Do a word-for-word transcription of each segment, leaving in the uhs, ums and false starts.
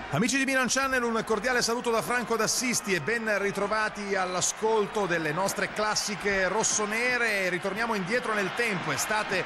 Amici di Milan Channel, un cordiale saluto da Franco D'Assisti e ben ritrovati all'ascolto delle nostre classiche rossonere. Ritorniamo indietro nel tempo, estate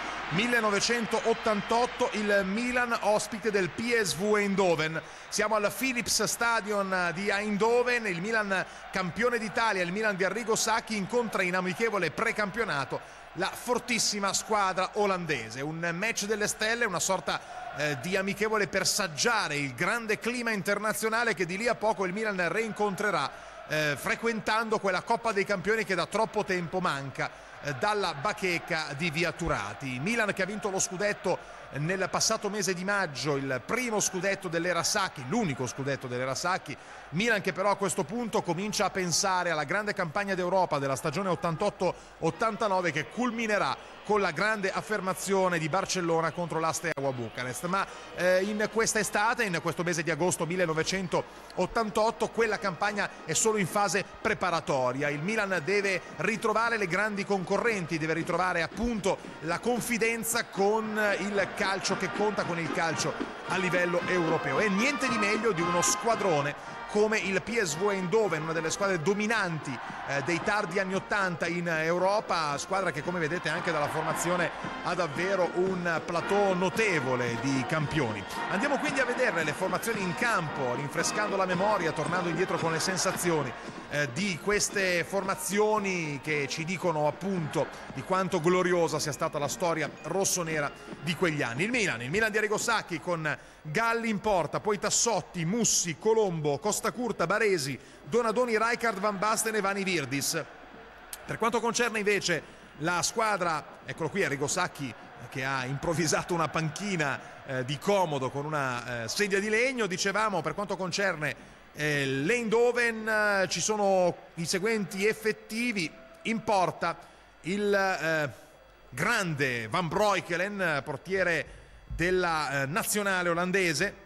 millenovecentottantotto, il Milan ospite del P S V Eindhoven. Siamo al Philips Stadion di Eindhoven, il Milan campione d'Italia, il Milan di Arrigo Sacchi incontra in amichevole precampionato la fortissima squadra olandese. Un match delle stelle, una sorta eh, di amichevole per saggiare il grande clima internazionale che di lì a poco il Milan reincontrerà eh, frequentando quella Coppa dei Campioni che da troppo tempo manca eh, dalla bacheca di Via Turati. Milan che ha vinto lo scudetto nel passato mese di maggio, il primo scudetto dell'era Sacchi, l'unico scudetto dell'era Sacchi. Milan che però a questo punto comincia a pensare alla grande campagna d'Europa della stagione ottantotto ottantanove che culminerà con la grande affermazione di Barcellona contro l'A S T E Bucarest. Ma eh, in questa estate, in questo mese di agosto millenovecentottantotto, quella campagna è solo in fase preparatoria. Il Milan deve ritrovare le grandi concorrenti, deve ritrovare appunto la confidenza con il calcio che conta, con il calcio a livello europeo. E niente di meglio di uno squadrone come il P S V Eindhoven, una delle squadre dominanti eh, dei tardi anni ottanta in Europa, squadra che come vedete anche dalla formazione ha davvero un plateau notevole di campioni. Andiamo quindi a vedere le formazioni in campo, rinfrescando la memoria, tornando indietro con le sensazioni eh, di queste formazioni che ci dicono appunto di quanto gloriosa sia stata la storia rossonera di quegli anni. Il Milan, il Milan di Arrigo Sacchi con Galli in porta, poi Tassotti, Mussi, Colombo, Costacurta, Baresi, Donadoni, Rijkaard, Van Basten e Vani Virdis. Per quanto concerne invece la squadra, eccolo qui Arrigo Sacchi che ha improvvisato una panchina eh, di comodo con una eh, sedia di legno. Dicevamo, per quanto concerne eh, l'Eindhoven eh, ci sono i seguenti effettivi. In porta il eh, grande Van Breukelen, portiere della eh, nazionale olandese,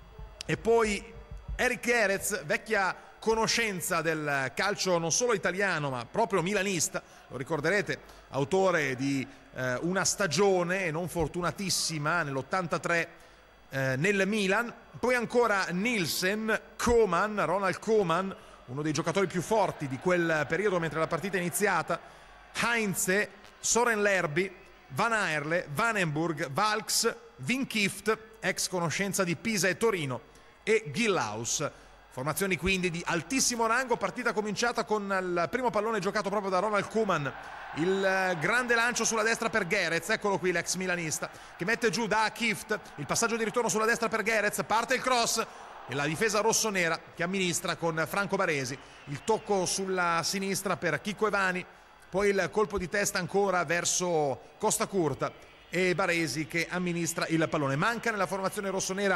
e poi Erik Gerets, vecchia conoscenza del calcio non solo italiano ma proprio milanista, lo ricorderete, autore di eh, una stagione non fortunatissima nell'ottantatré eh, nel Milan. Poi ancora Nielsen, Koeman, Ronald Koeman, uno dei giocatori più forti di quel periodo mentre la partita è iniziata, Heinze, Soren Lerby, Van Aerle, Vanenburg, Valks, Wim Kieft, ex conoscenza di Pisa e Torino, e Gilhaus. Formazioni quindi di altissimo rango, partita cominciata con il primo pallone giocato proprio da Ronald Koeman, il grande lancio sulla destra per Gerets, eccolo qui l'ex milanista, che mette giù da Kieft, il passaggio di ritorno sulla destra per Gerets, parte il cross e la difesa rossonera che amministra con Franco Baresi, il tocco sulla sinistra per Chicco Evani, poi il colpo di testa ancora verso Costacurta e Baresi che amministra il pallone. Manca nella formazione rossonera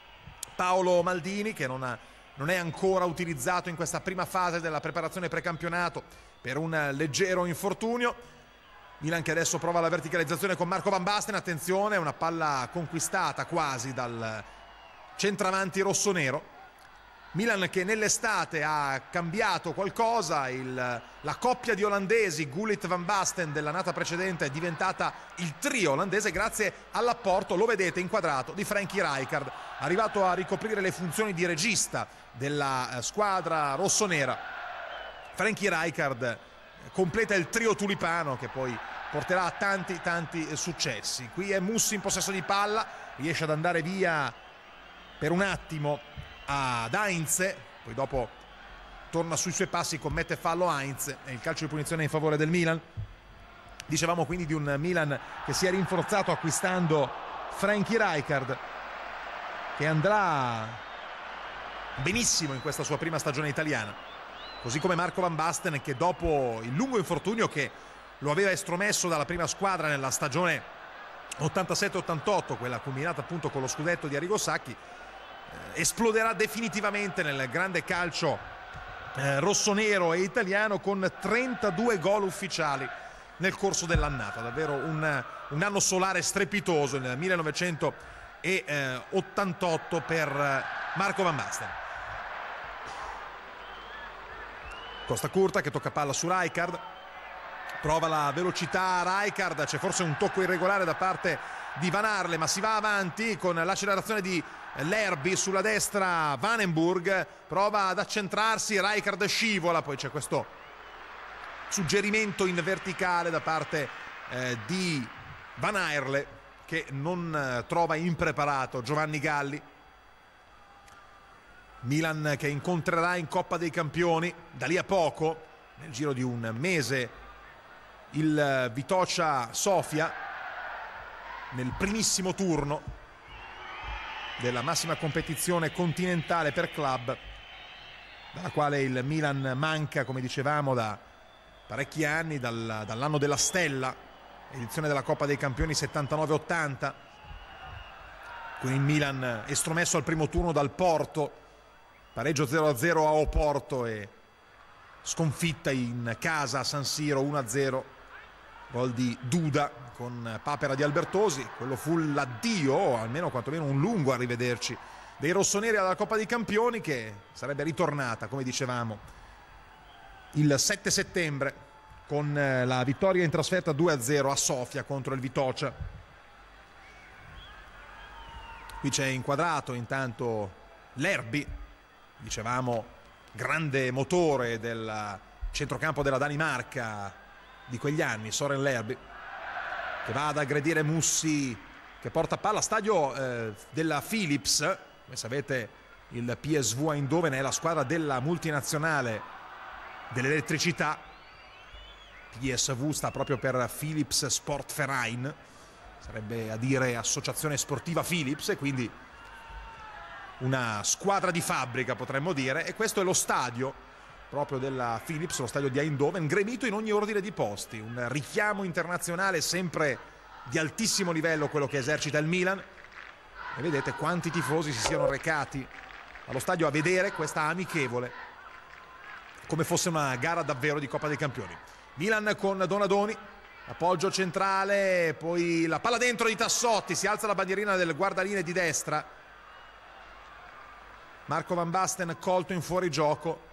Paolo Maldini, che non, ha, non è ancora utilizzato in questa prima fase della preparazione precampionato per un leggero infortunio. Milan che adesso prova la verticalizzazione con Marco Van Basten, attenzione, una palla conquistata quasi dal centravanti rossonero. Milan che nell'estate ha cambiato qualcosa, il, la coppia di olandesi Gullit-Van Basten dell'annata precedente è diventata il trio olandese grazie all'apporto, lo vedete inquadrato, di Frankie Rijkaard, arrivato a ricoprire le funzioni di regista della squadra rossonera. Frankie Rijkaard completa il trio tulipano che poi porterà a tanti tanti successi. Qui è Mussi in possesso di palla, riesce ad andare via per un attimo ad Heinze, poi dopo torna sui suoi passi, commette fallo Heinze e il calcio di punizione in favore del Milan. Dicevamo quindi di un Milan che si è rinforzato acquistando Frankie Rijkaard, che andrà benissimo in questa sua prima stagione italiana, così come Marco Van Basten, che dopo il lungo infortunio che lo aveva estromesso dalla prima squadra nella stagione ottantasette ottantotto, quella combinata appunto con lo scudetto di Arrigo Sacchi, esploderà definitivamente nel grande calcio eh, rossonero e italiano con trentadue gol ufficiali nel corso dell'annata. Davvero un, un anno solare strepitoso nel millenovecentottantotto per Marco Van Basten. Costacurta che tocca palla su Rijkaard, prova la velocità Rijkaard, c'è forse un tocco irregolare da parte di Van Aerle, ma si va avanti con l'accelerazione di Lerby, sulla destra Vandenburg, prova ad accentrarsi, Rijkaard scivola, poi c'è questo suggerimento in verticale da parte eh, di Van Aerle che non eh, trova impreparato Giovanni Galli. Milan che incontrerà in Coppa dei Campioni da lì a poco, nel giro di un mese, il Vitória Sofia nel primissimo turno della massima competizione continentale per club, dalla quale il Milan manca, come dicevamo, da parecchi anni, dal, dall'anno della Stella, edizione della Coppa dei Campioni settantanove ottanta, con il Milan estromesso al primo turno dal Porto, pareggio zero a zero a Oporto e sconfitta in casa a San Siro uno a zero, gol di Duda con papera di Albertosi. Quello fu l'addio, o almeno quantomeno un lungo arrivederci, dei rossoneri alla Coppa dei Campioni, che sarebbe ritornata, come dicevamo, il sette settembre con la vittoria in trasferta due a zero a Sofia contro il Vitória. Qui c'è inquadrato intanto Lerby, dicevamo grande motore del centrocampo della Danimarca di quegli anni, Soren Lerby, che va ad aggredire Mussi, che porta palla. Stadio eh, della Philips, come sapete il P S V Eindhoven è la squadra della multinazionale dell'elettricità. P S V sta proprio per Philips Sportverein, sarebbe a dire associazione sportiva Philips, e quindi una squadra di fabbrica potremmo dire. E questo è lo stadio proprio della Philips, lo stadio di Eindhoven, gremito in ogni ordine di posti, un richiamo internazionale sempre di altissimo livello quello che esercita il Milan, e vedete quanti tifosi si siano recati allo stadio a vedere questa amichevole, come fosse una gara davvero di Coppa dei Campioni. Milan con Donadoni, appoggio centrale, poi la palla dentro di Tassotti, si alza la bandierina del guardalinee di destra, Marco Van Basten colto in fuorigioco,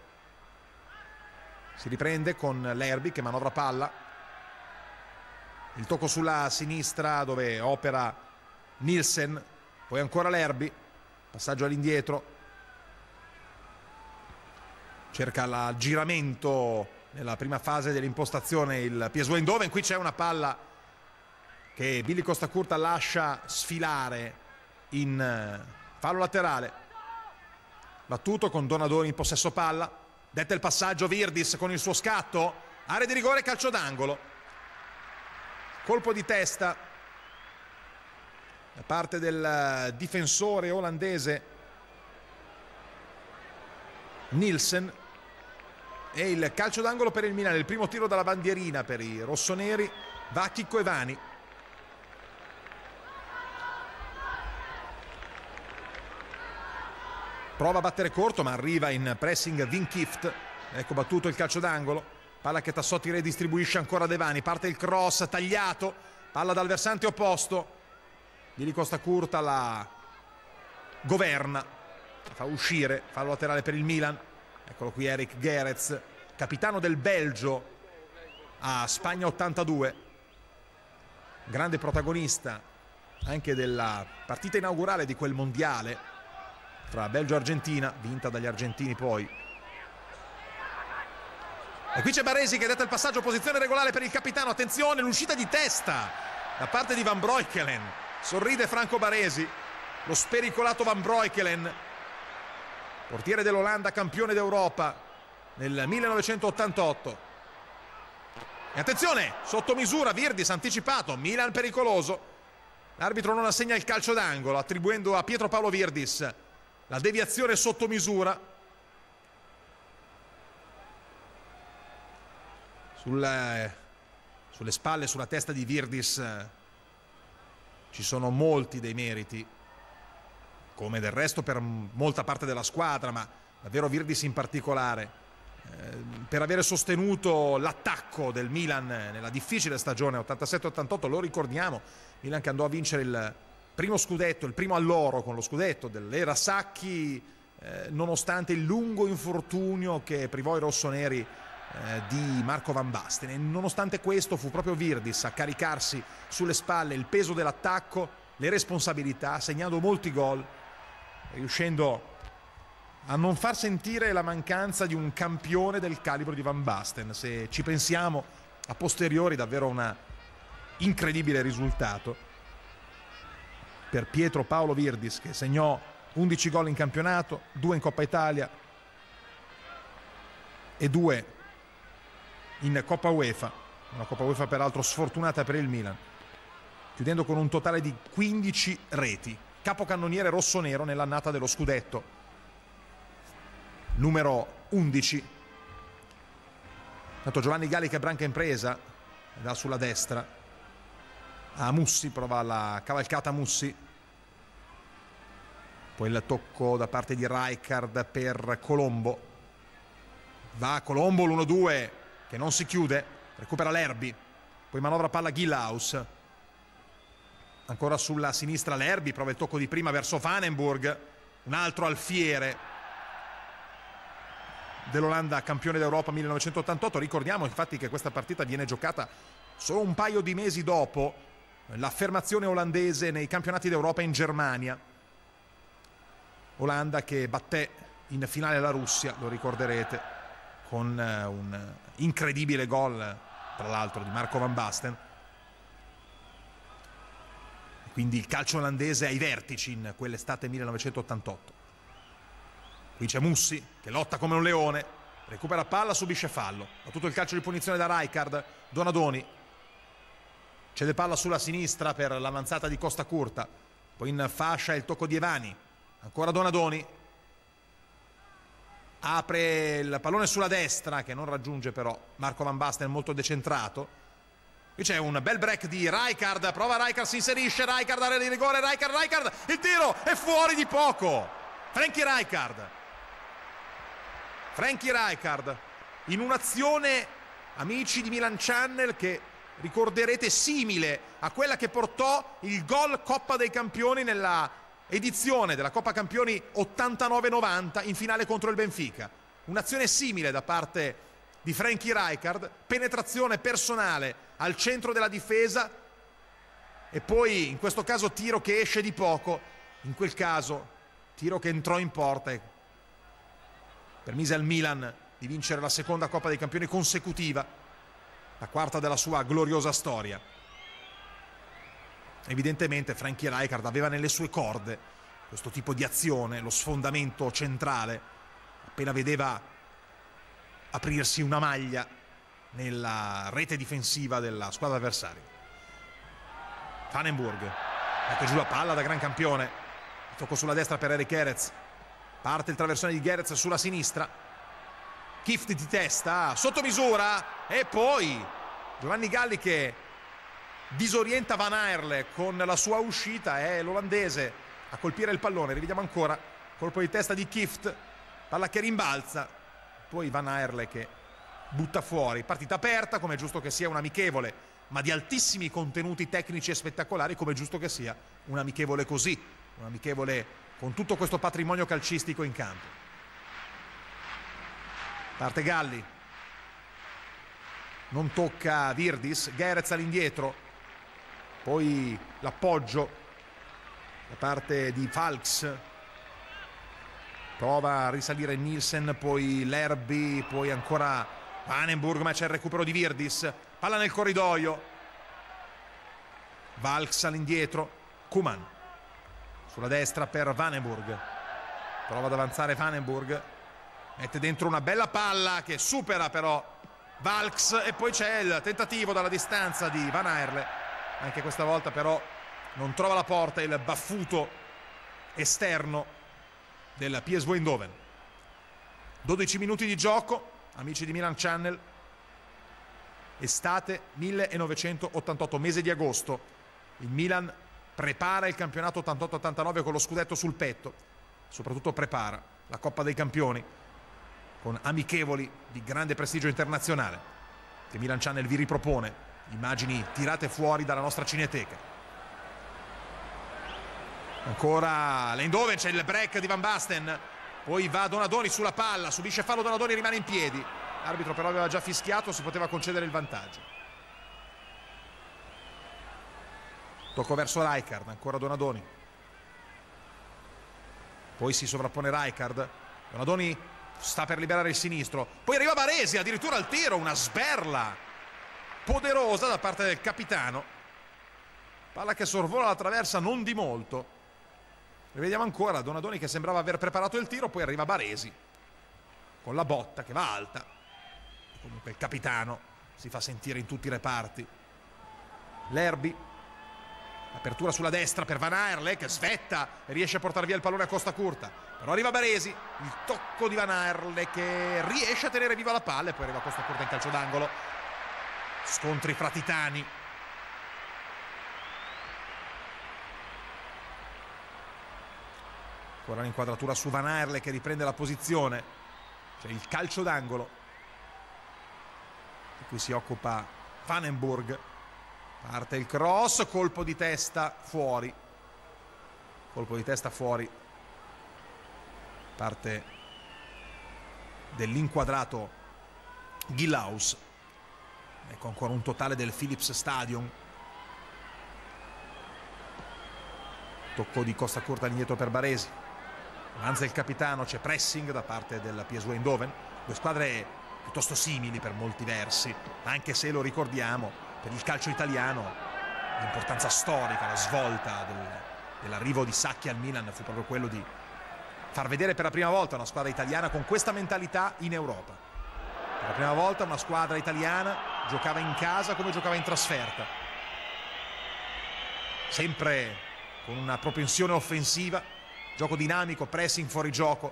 si riprende con Lerby che manovra palla, il tocco sulla sinistra dove opera Nielsen, poi ancora Lerby, passaggio all'indietro, cerca il giramento nella prima fase dell'impostazione il P S V Eindhoven. Qui c'è una palla che Billy Costacurta lascia sfilare in fallo laterale, battuto con Donadoni in possesso palla. Detta il passaggio, Virdis con il suo scatto, area di rigore, calcio d'angolo, colpo di testa da parte del difensore olandese Nielsen, e il calcio d'angolo per il Milan. Il primo tiro dalla bandierina per i rossoneri va a Chicco Evani. Prova a battere corto ma arriva in pressing Wim Kieft, ecco battuto il calcio d'angolo, palla che Tassotti redistribuisce ancora ad Evani, parte il cross tagliato, palla dal versante opposto, Billy Costacurta la governa, la fa uscire, fallo laterale per il Milan. Eccolo qui Eric Gerets, capitano del Belgio a Spagna ottantadue, grande protagonista anche della partita inaugurale di quel mondiale fra Belgio e Argentina, vinta dagli argentini poi. E qui c'è Baresi che detta il passaggio, posizione regolare per il capitano, attenzione l'uscita di testa da parte di Van Breukelen, sorride Franco Baresi, lo spericolato Van Breukelen, portiere dell'Olanda, campione d'Europa nel millenovecentottantotto. E attenzione, sotto misura Virdis anticipato, Milan pericoloso, l'arbitro non assegna il calcio d'angolo attribuendo a Pietro Paolo Virdis la deviazione sotto misura. Sulle, sulle spalle, sulla testa di Virdis ci sono molti dei meriti, come del resto per molta parte della squadra, ma davvero Virdis in particolare, eh, per avere sostenuto l'attacco del Milan nella difficile stagione ottantasette ottantotto. Lo ricordiamo, Milan che andò a vincere il primo scudetto, il primo all'oro con lo scudetto dell'era Sacchi, eh, nonostante il lungo infortunio che privò i rossoneri eh, di Marco Van Basten, e nonostante questo fu proprio Virdis a caricarsi sulle spalle il peso dell'attacco, le responsabilità, segnando molti gol riuscendo a non far sentire la mancanza di un campione del calibro di Van Basten. Se ci pensiamo a posteriori, davvero un incredibile risultato per Pietro Paolo Virdis, che segnò undici gol in campionato, due in Coppa Italia e due in Coppa UEFA, una Coppa UEFA peraltro sfortunata per il Milan, chiudendo con un totale di quindici reti, capocannoniere rossonero nell'annata dello scudetto numero undici. Tanto Giovanni Galli che branca in presa, da sulla destra a Mussi, prova la cavalcata Mussi, poi il tocco da parte di Rijkaard per Colombo, va Colombo l'uno due che non si chiude, recupera Lerby, poi manovra palla Gillhaus, ancora sulla sinistra Lerby, prova il tocco di prima verso Vanenburg, un altro alfiere dell'Olanda campione d'Europa millenovecentottantotto. Ricordiamo infatti che questa partita viene giocata solo un paio di mesi dopo l'affermazione olandese nei campionati d'Europa in Germania. Olanda che batté in finale la Russia, lo ricorderete, con un incredibile gol tra l'altro di Marco Van Basten. Quindi il calcio olandese ai vertici in quell'estate millenovecentottantotto. Qui c'è Mussi che lotta come un leone, recupera palla, subisce fallo. Ha tutto il calcio di punizione da Rijkaard. Donadoni cede palla sulla sinistra per l'avanzata di Costa Curta, poi in fascia il tocco di Evani, ancora Donadoni, apre il pallone sulla destra che non raggiunge però Marco Van Basten, molto decentrato. Qui c'è un bel break di Rijkaard, prova Rijkaard, si inserisce Rijkaard, area di rigore, Rijkaard, Rijkaard, il tiro è fuori di poco. Frankie Rijkaard Frankie Rijkaard in un'azione, amici di Milan Channel, che ricorderete simile a quella che portò il gol Coppa dei Campioni nella edizione della Coppa Campioni ottantanove novanta in finale contro il Benfica. Un'azione simile da parte di Frankie Rijkaard, penetrazione personale al centro della difesa e poi in questo caso tiro che esce di poco, in quel caso tiro che entrò in porta e permise al Milan di vincere la seconda Coppa dei Campioni consecutiva, la quarta della sua gloriosa storia. Evidentemente Frankie Rijkaard aveva nelle sue corde questo tipo di azione, lo sfondamento centrale, appena vedeva aprirsi una maglia nella rete difensiva della squadra avversaria. Vanenburg mette giù la palla da gran campione, tocco sulla destra per Eric Gerets, parte il traversone di Gerets sulla sinistra, Kift di testa, sotto misura e poi Giovanni Galli che disorienta Van Aerle con la sua uscita, è l'olandese a colpire il pallone. Rivediamo ancora colpo di testa di Kift, palla che rimbalza, poi Van Aerle che butta fuori. Partita aperta, come è giusto che sia, un amichevole ma di altissimi contenuti tecnici e spettacolari, come è giusto che sia un amichevole così, un amichevole con tutto questo patrimonio calcistico in campo. Parte Galli, non tocca Virdis, Gerets all'indietro, poi l'appoggio da parte di Falks, prova a risalire Nielsen, poi Lerby, poi ancora Vanenburg, ma c'è il recupero di Virdis, palla nel corridoio, Falks all'indietro, Koeman sulla destra per Vanenburg, prova ad avanzare Vanenburg, mette dentro una bella palla che supera però Valks e poi c'è il tentativo dalla distanza di Van Aerle, anche questa volta però non trova la porta il baffuto esterno del P S V Eindhoven. dodici minuti di gioco, amici di Milan Channel, estate millenovecentottantotto, mese di agosto. Il Milan prepara il campionato ottantotto ottantanove con lo scudetto sul petto, soprattutto prepara la Coppa dei Campioni con amichevoli di grande prestigio internazionale che Milan Channel vi ripropone, immagini tirate fuori dalla nostra cineteca. Ancora l'Eindhoven, c'è il break di Van Basten, poi va Donadoni sulla palla, subisce fallo Donadoni, rimane in piedi, l'arbitro però aveva già fischiato, si poteva concedere il vantaggio. Tocco verso Rijkaard, ancora Donadoni, poi si sovrappone Rijkaard, Donadoni sta per liberare il sinistro, poi arriva Baresi addirittura al tiro, una sberla poderosa da parte del capitano, palla che sorvola la traversa non di molto. Rivediamo ancora Donadoni che sembrava aver preparato il tiro, poi arriva Baresi con la botta che va alta. Comunque il capitano si fa sentire in tutti i reparti. Lerby, apertura sulla destra per Van Aerle che svetta e riesce a portare via il pallone a costa curta, però arriva Baresi, il tocco di Van Aerle che riesce a tenere viva la palla e poi arriva a costa curta in calcio d'angolo. Scontri fra titani. Ora l'inquadratura su Van Aerle che riprende la posizione, c'è il calcio d'angolo di cui si occupa Vandenburg. Parte il cross, colpo di testa fuori, colpo di testa fuori, parte dell'inquadrato Gillaus. Ecco ancora un totale del Philips Stadion. Tocco di costa curta all'indietro per Baresi, avanza il capitano, c'è pressing da parte del P S V Eindhoven, due squadre piuttosto simili per molti versi, anche se lo ricordiamo per il calcio italiano l'importanza storica, la svolta del, dell'arrivo di Sacchi al Milan fu proprio quello di far vedere per la prima volta una squadra italiana con questa mentalità in Europa. Per la prima volta una squadra italiana giocava in casa come giocava in trasferta, sempre con una propensione offensiva, gioco dinamico, pressing, fuorigioco.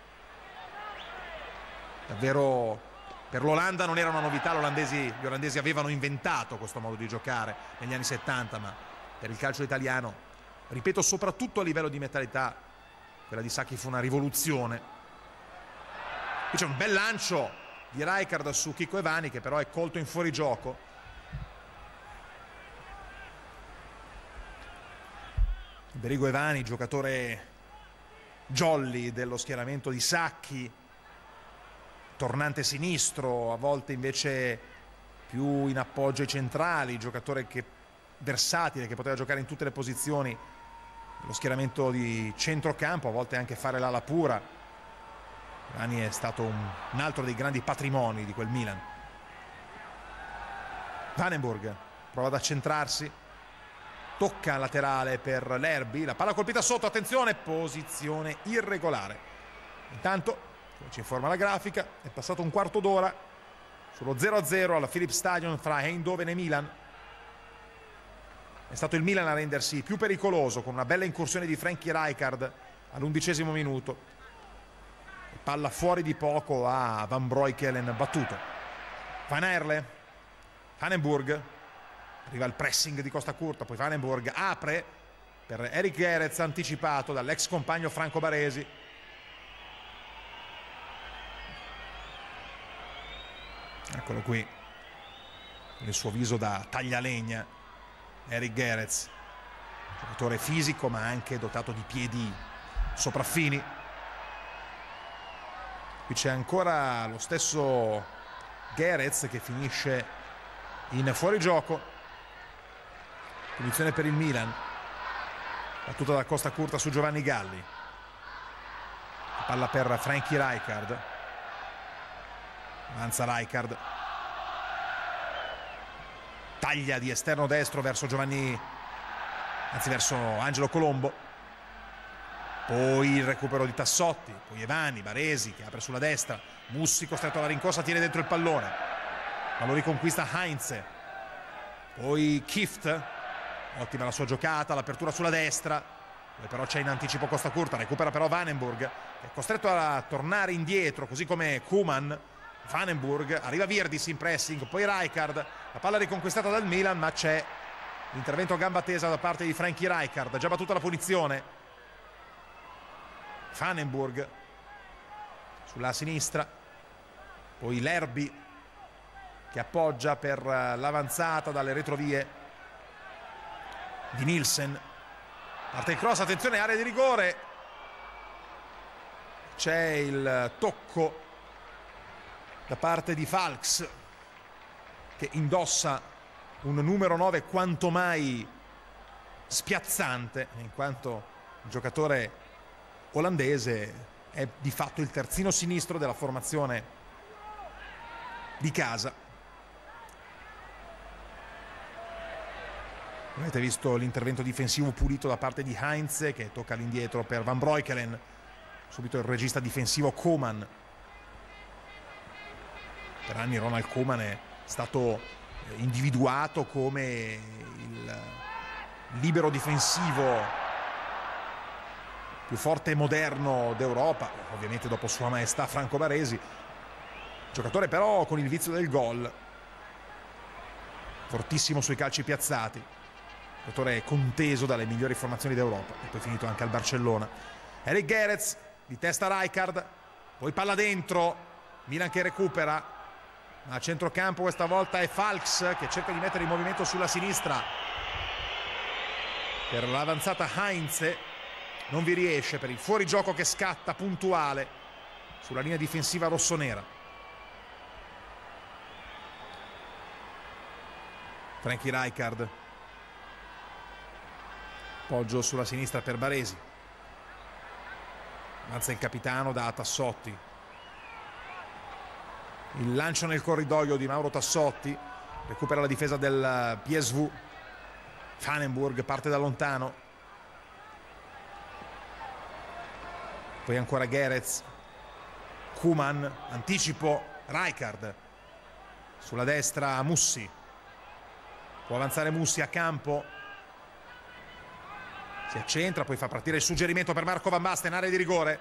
Davvero per l'Olanda non era una novità, gli olandesi avevano inventato questo modo di giocare negli anni settanta, ma per il calcio italiano, ripeto, soprattutto a livello di mentalità, quella di Sacchi fu una rivoluzione. Qui c'è un bel lancio di Rijkaard su Chicco Evani che però è colto in fuorigioco. Berigo Evani, giocatore jolly dello schieramento di Sacchi, tornante sinistro, a volte invece più in appoggio ai centrali, giocatore che, versatile, che poteva giocare in tutte le posizioni, lo schieramento di centrocampo, a volte anche fare l'ala pura. Rani è stato un, un altro dei grandi patrimoni di quel Milan. Vandenburg prova ad accentrarsi, tocca laterale per Lerby, la palla colpita sotto, attenzione, posizione irregolare. Intanto, come ci informa la grafica, è passato un quarto d'ora sullo zero a zero alla Philips Stadion fra Eindhoven e Milan. È stato il Milan a rendersi più pericoloso con una bella incursione di Frankie Rijkaard all'undicesimo minuto. Palla fuori di poco a Van Breukelen battuto. Van Aerle, Vandenburg, arriva il pressing di costa curta, poi Vandenburg apre per Eric Gerets anticipato dall'ex compagno Franco Baresi. Eccolo qui, il suo viso da taglialegna, Eric Gerets, giocatore fisico ma anche dotato di piedi sopraffini. Qui c'è ancora lo stesso Gerets che finisce in fuorigioco. Punizione per il Milan, battuta da costa curta su Giovanni Galli. Palla per Frankie Rijkaard. Avanza Rijkaard, taglia di esterno destro verso Giovanni, anzi verso Angelo Colombo, poi il recupero di Tassotti, poi Evani, Baresi che apre sulla destra, Mussi costretto alla rincorsa, tiene dentro il pallone, ma lo riconquista Heinze, poi Kift, ottima la sua giocata, l'apertura sulla destra, poi però c'è in anticipo costa curta, recupera però Vandenburg che è costretto a tornare indietro così come Koeman. Vandenburg, arriva Virdis in pressing, poi Rijkaard, la palla riconquistata dal Milan, ma c'è l'intervento a gamba tesa da parte di Frankie Rijkaard, già battuta la punizione. Vandenburg sulla sinistra, poi Lerby che appoggia per l'avanzata dalle retrovie di Nielsen. Parte il cross, attenzione, area di rigore, c'è il tocco da parte di Falks che indossa un numero nove quanto mai spiazzante, in quanto un giocatore olandese è di fatto il terzino sinistro della formazione di casa. Avete visto l'intervento difensivo pulito da parte di Heinze, che tocca all'indietro per Van Breukelen, subito il regista difensivo Koeman. Per anni Ronald Koeman è stato individuato come il libero difensivo più forte e moderno d'Europa, ovviamente dopo Sua Maestà Franco Baresi, giocatore però con il vizio del gol, fortissimo sui calci piazzati, giocatore conteso dalle migliori formazioni d'Europa, e poi finito anche al Barcellona. Eric Gerets, di testa Rijkaard, poi palla dentro, Milan che recupera, ma a centrocampo questa volta è Falks che cerca di mettere in movimento sulla sinistra per l'avanzata Heinze. Non vi riesce per il fuorigioco che scatta puntuale sulla linea difensiva rossonera. Frankie Rijkaard, poggio sulla sinistra per Baresi, avanza il capitano da Tassotti, il lancio nel corridoio di Mauro Tassotti, recupera la difesa del P S V. Vandenburg parte da lontano, poi ancora Gerets, Koeman, anticipo, Rijkaard sulla destra, Mussi, può avanzare Mussi a campo, si accentra, poi fa partire il suggerimento per Marco Van Basten, area di rigore.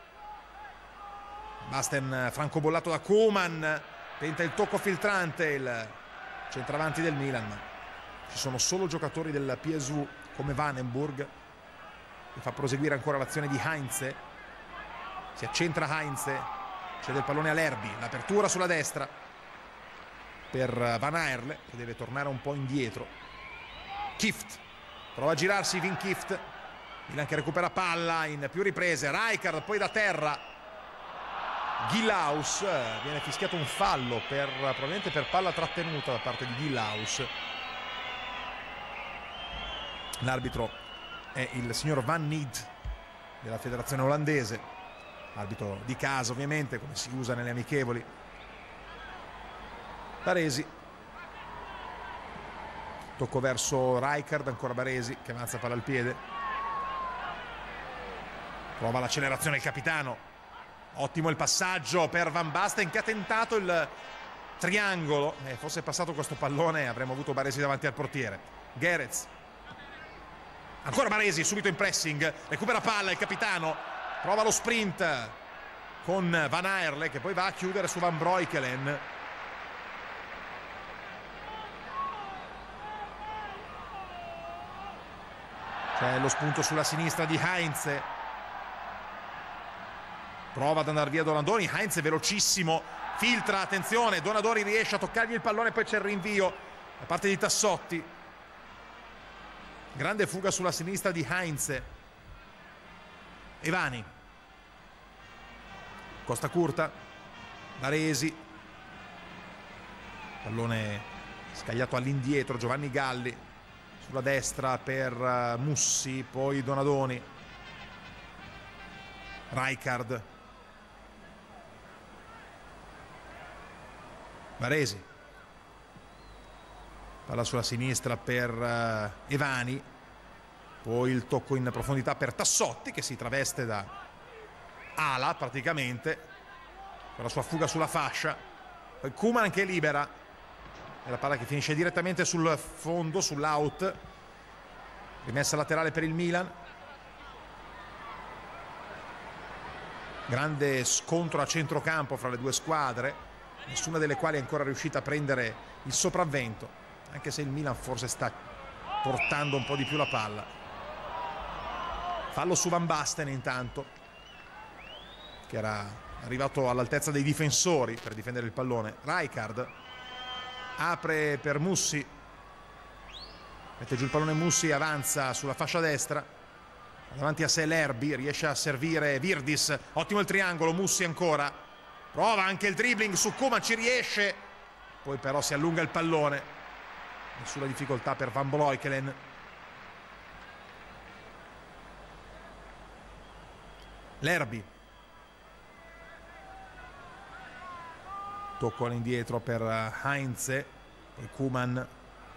Basten francobollato da Koeman, tenta il tocco filtrante il centravanti del Milan, ma ci sono solo giocatori del P S V come Vandenburg, che fa proseguire ancora l'azione di Heinze. Si accentra Heinze, cede il pallone all'Erbi, l'apertura sulla destra per Van Aerle, che deve tornare un po' indietro. Kift, prova a girarsi Wim Kift, Milan che recupera palla in più riprese, Rijkaard poi da terra, Gillaus, viene fischiato un fallo per, probabilmente per palla trattenuta da parte di Gillaus. L'arbitro è il signor Van Nied della federazione olandese, arbitro di casa ovviamente, come si usa nelle amichevoli. Baresi, tocco verso Rijkaard, ancora Baresi che avanza palla al piede, prova l'accelerazione il capitano, ottimo il passaggio per Van Basten che ha tentato il triangolo, eh, fosse passato questo pallone avremmo avuto Baresi davanti al portiere. Gerets, ancora Baresi subito in pressing, recupera palla il capitano, prova lo sprint con Van Aerle che poi va a chiudere su Van Breukelen. C'è lo spunto sulla sinistra di Heinze, prova ad andare via Donadoni, Heinze velocissimo, filtra, attenzione, Donadoni riesce a toccargli il pallone, poi c'è il rinvio da parte di Tassotti, grande fuga sulla sinistra di Heinze. Evani, Costa Curta, Baresi, pallone scagliato all'indietro, Giovanni Galli sulla destra per Mussi, poi Donadoni, Rijkaard, Baresi, palla sulla sinistra per Evani, poi il tocco in profondità per Tassotti che si traveste da ala praticamente per la sua fuga sulla fascia, poi Koeman che libera e la palla che finisce direttamente sul fondo, sull'out, rimessa laterale per il Milan. Grande scontro a centrocampo fra le due squadre, nessuna delle quali è ancora riuscita a prendere il sopravvento, anche se il Milan forse sta portando un po' di più la palla. Fallo su Van Basten intanto, che era arrivato all'altezza dei difensori per difendere il pallone. Rijkaard apre per Mussi, mette giù il pallone Mussi, avanza sulla fascia destra, davanti a sé l'Erbi, riesce a servire Virdis, ottimo il triangolo, Mussi ancora, prova anche il dribbling su Koeman, ci riesce, poi però si allunga il pallone, nessuna difficoltà per Van Breukelen. Lerby, tocco all'indietro per Heinze, poi Koeman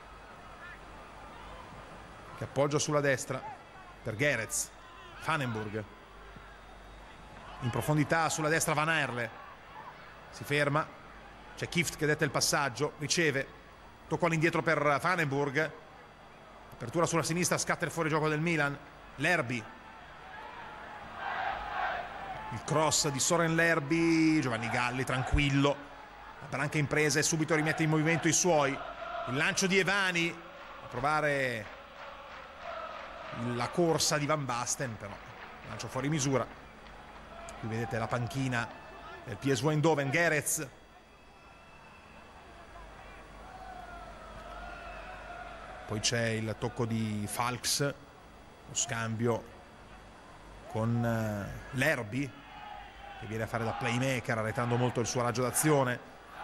che appoggia sulla destra per Gerets, Vandenburg in profondità sulla destra, Van Aerle si ferma, c'è Kieft che detta il passaggio, riceve, tocco all'indietro per Vandenburg, apertura sulla sinistra, scatta il fuorigioco del Milan. Lerby, il cross di Soren Lerby, Giovanni Galli tranquillo, la branca impresa e subito rimette in movimento i suoi, il lancio di Evani a provare la corsa di Van Basten, però lancio fuori misura. Qui vedete la panchina del P S V Eindhoven. Gerets, poi c'è il tocco di Falks, lo scambio con Lerby che viene a fare da playmaker arretrando molto il suo raggio d'azione.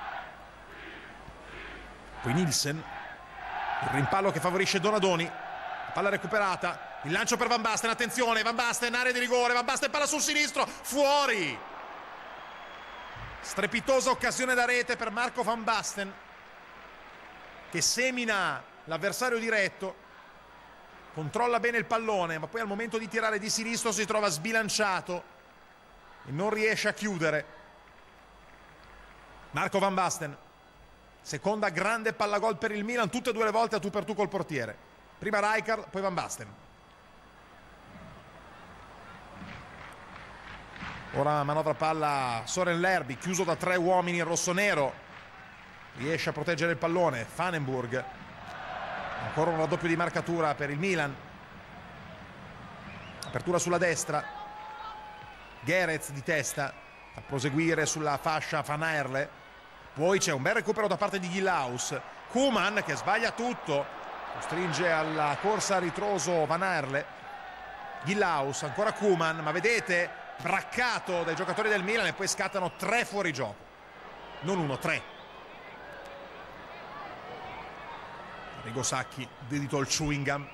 Poi Nielsen, il rimpallo che favorisce Donadoni, palla recuperata, il lancio per Van Basten, attenzione, Van Basten, area di rigore, Van Basten palla sul sinistro, fuori. Strepitosa occasione da rete per Marco Van Basten che semina l'avversario diretto, controlla bene il pallone, ma poi al momento di tirare di sinistro si trova sbilanciato e non riesce a chiudere. Marco Van Basten, seconda grande palla gol per il Milan, tutte e due le volte a tu per tu col portiere. Prima Rijkaard, poi Van Basten. Ora manovra palla Soren Lerby, chiuso da tre uomini in rossonero, riesce a proteggere il pallone. Vandenburg, ancora un raddoppio di marcatura per il Milan, apertura sulla destra, Gerets di testa a proseguire sulla fascia Van Aerle, poi c'è un bel recupero da parte di Gillaus, Koeman che sbaglia tutto, costringe alla corsa a ritroso Van Aerle, Gillaus, ancora Koeman, ma vedete, braccato dai giocatori del Milan e poi scattano tre fuorigioco, non uno, tre. Arrigo Sacchi, dedito il chewing gum,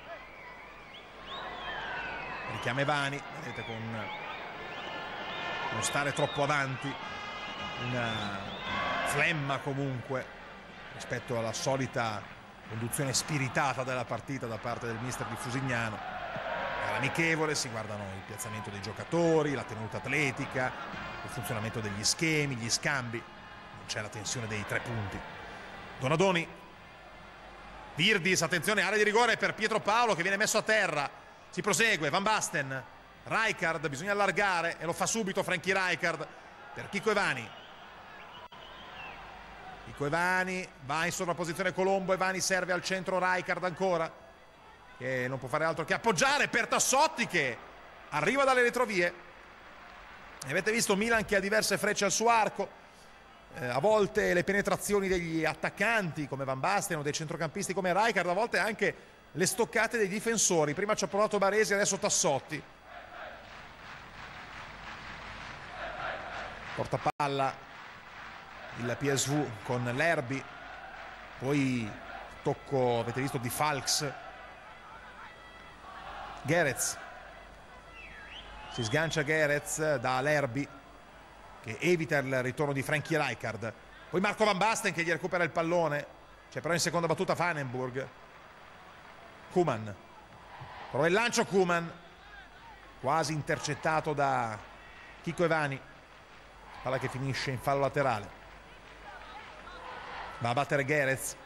richiama Evani, vedete, con non stare troppo avanti, una flemma comunque rispetto alla solita conduzione spiritata della partita da parte del mister di Fusignano. Era amichevole, si guardano il piazzamento dei giocatori, la tenuta atletica, il funzionamento degli schemi, gli scambi, non c'è la tensione dei tre punti. Donadoni, Virdis, attenzione, area di rigore per Pietro Paolo che viene messo a terra, si prosegue, Van Basten, Rijkaard, bisogna allargare e lo fa subito Frankie Rijkaard per Chico Evani. Chico Evani va in sovrapposizione Colombo, Evani serve al centro, Rijkaard ancora che non può fare altro che appoggiare per Tassotti che arriva dalle retrovie. E avete visto Milan che ha diverse frecce al suo arco, eh, a volte le penetrazioni degli attaccanti come Van Basten o dei centrocampisti come Rijkaard, a volte anche le stoccate dei difensori. Prima ci ha provato Baresi, adesso Tassotti. Porta palla il P S V con Lerby, poi tocco, avete visto, di Falks. Gerets, si sgancia Gerets da Lerby che evita il ritorno di Frankie Rijkaard, poi Marco Van Basten che gli recupera il pallone, c'è però in seconda battuta Vandenburg. Koeman, prova il lancio, Koeman quasi intercettato da Chico Evani, palla che finisce in fallo laterale, va a battere Gerets,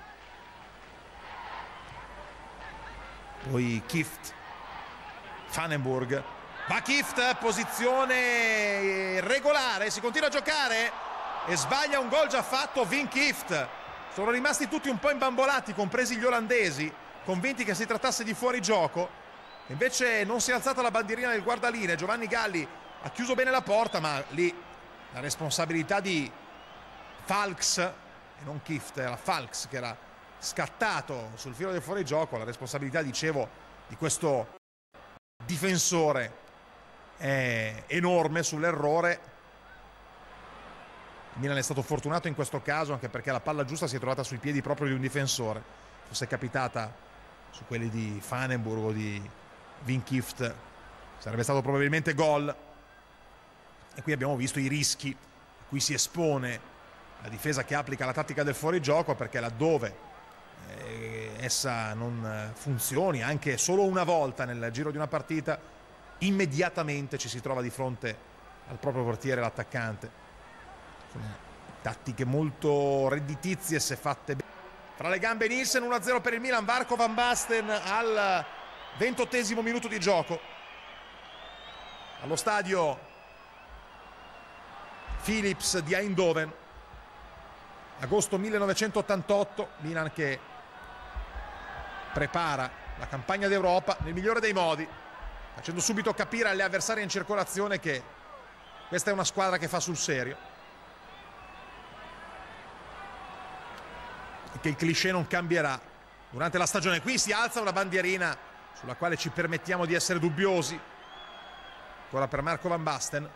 poi Kieft, Vandenburg, va Kieft, posizione regolare, si continua a giocare e sbaglia un gol già fatto Wim Kieft. Sono rimasti tutti un po' imbambolati, compresi gli olandesi, convinti che si trattasse di fuorigioco, invece non si è alzata la bandierina del guardalinee. Giovanni Galli ha chiuso bene la porta, ma lì la responsabilità di Falks e non Kieft, era Falks che era scattato sul filo del fuorigioco. La responsabilità, dicevo, di questo difensore è enorme sull'errore. Il Milan è stato fortunato in questo caso anche perché la palla giusta si è trovata sui piedi proprio di un difensore. Fosse capitata su quelli di Vandenburg o di Wim Kieft sarebbe stato probabilmente gol. E qui abbiamo visto i rischi a cui si espone la difesa che applica la tattica del fuorigioco, perché laddove eh, essa non funzioni anche solo una volta nel giro di una partita, immediatamente ci si trova di fronte al proprio portiere, l'attaccante. Sono tattiche molto redditizie se fatte bene. Fra le gambe Nielsen, uno a zero per il Milan. Marco Van Basten al ventottesimo minuto di gioco allo stadio Philips di Eindhoven, agosto millenovecentottantotto. Milan che prepara la campagna d'Europa nel migliore dei modi, facendo subito capire alle avversarie in circolazione che questa è una squadra che fa sul serio e che il cliché non cambierà durante la stagione. Qui si alza una bandierina sulla quale ci permettiamo di essere dubbiosi, ancora per Marco Van Basten.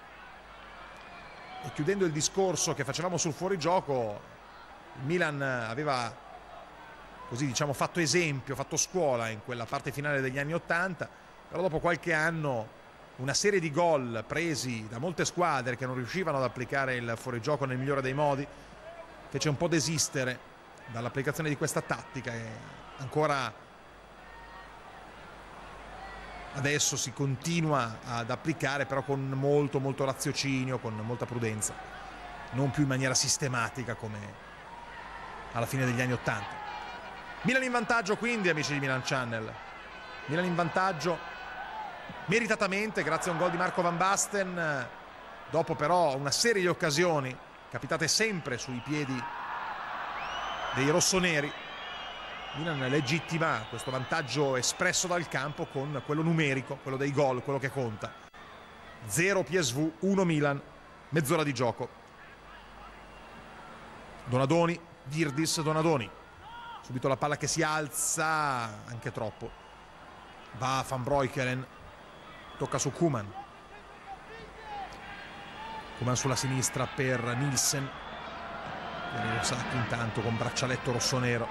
E chiudendo il discorso che facevamo sul fuorigioco, il Milan aveva così diciamo fatto esempio, fatto scuola in quella parte finale degli anni ottanta, però dopo qualche anno una serie di gol presi da molte squadre che non riuscivano ad applicare il fuorigioco nel migliore dei modi fece un po' desistere dall'applicazione di questa tattica, e ancora adesso si continua ad applicare, però con molto molto raziocinio, con molta prudenza, non più in maniera sistematica come alla fine degli anni ottanta. Milan in vantaggio quindi, amici di Milan Channel. Milan in vantaggio meritatamente grazie a un gol di Marco Van Basten, dopo però una serie di occasioni capitate sempre sui piedi dei rossoneri. Milan legittima questo vantaggio espresso dal campo con quello numerico, quello dei gol, quello che conta. zero P S V, uno Milan, mezz'ora di gioco. Donadoni, Virdis, Donadoni. Subito la palla che si alza, anche troppo. Va Van Breukelen, tocca su Koeman. Koeman sulla sinistra per Nielsen. Arrigo Sacchi intanto con braccialetto rossonero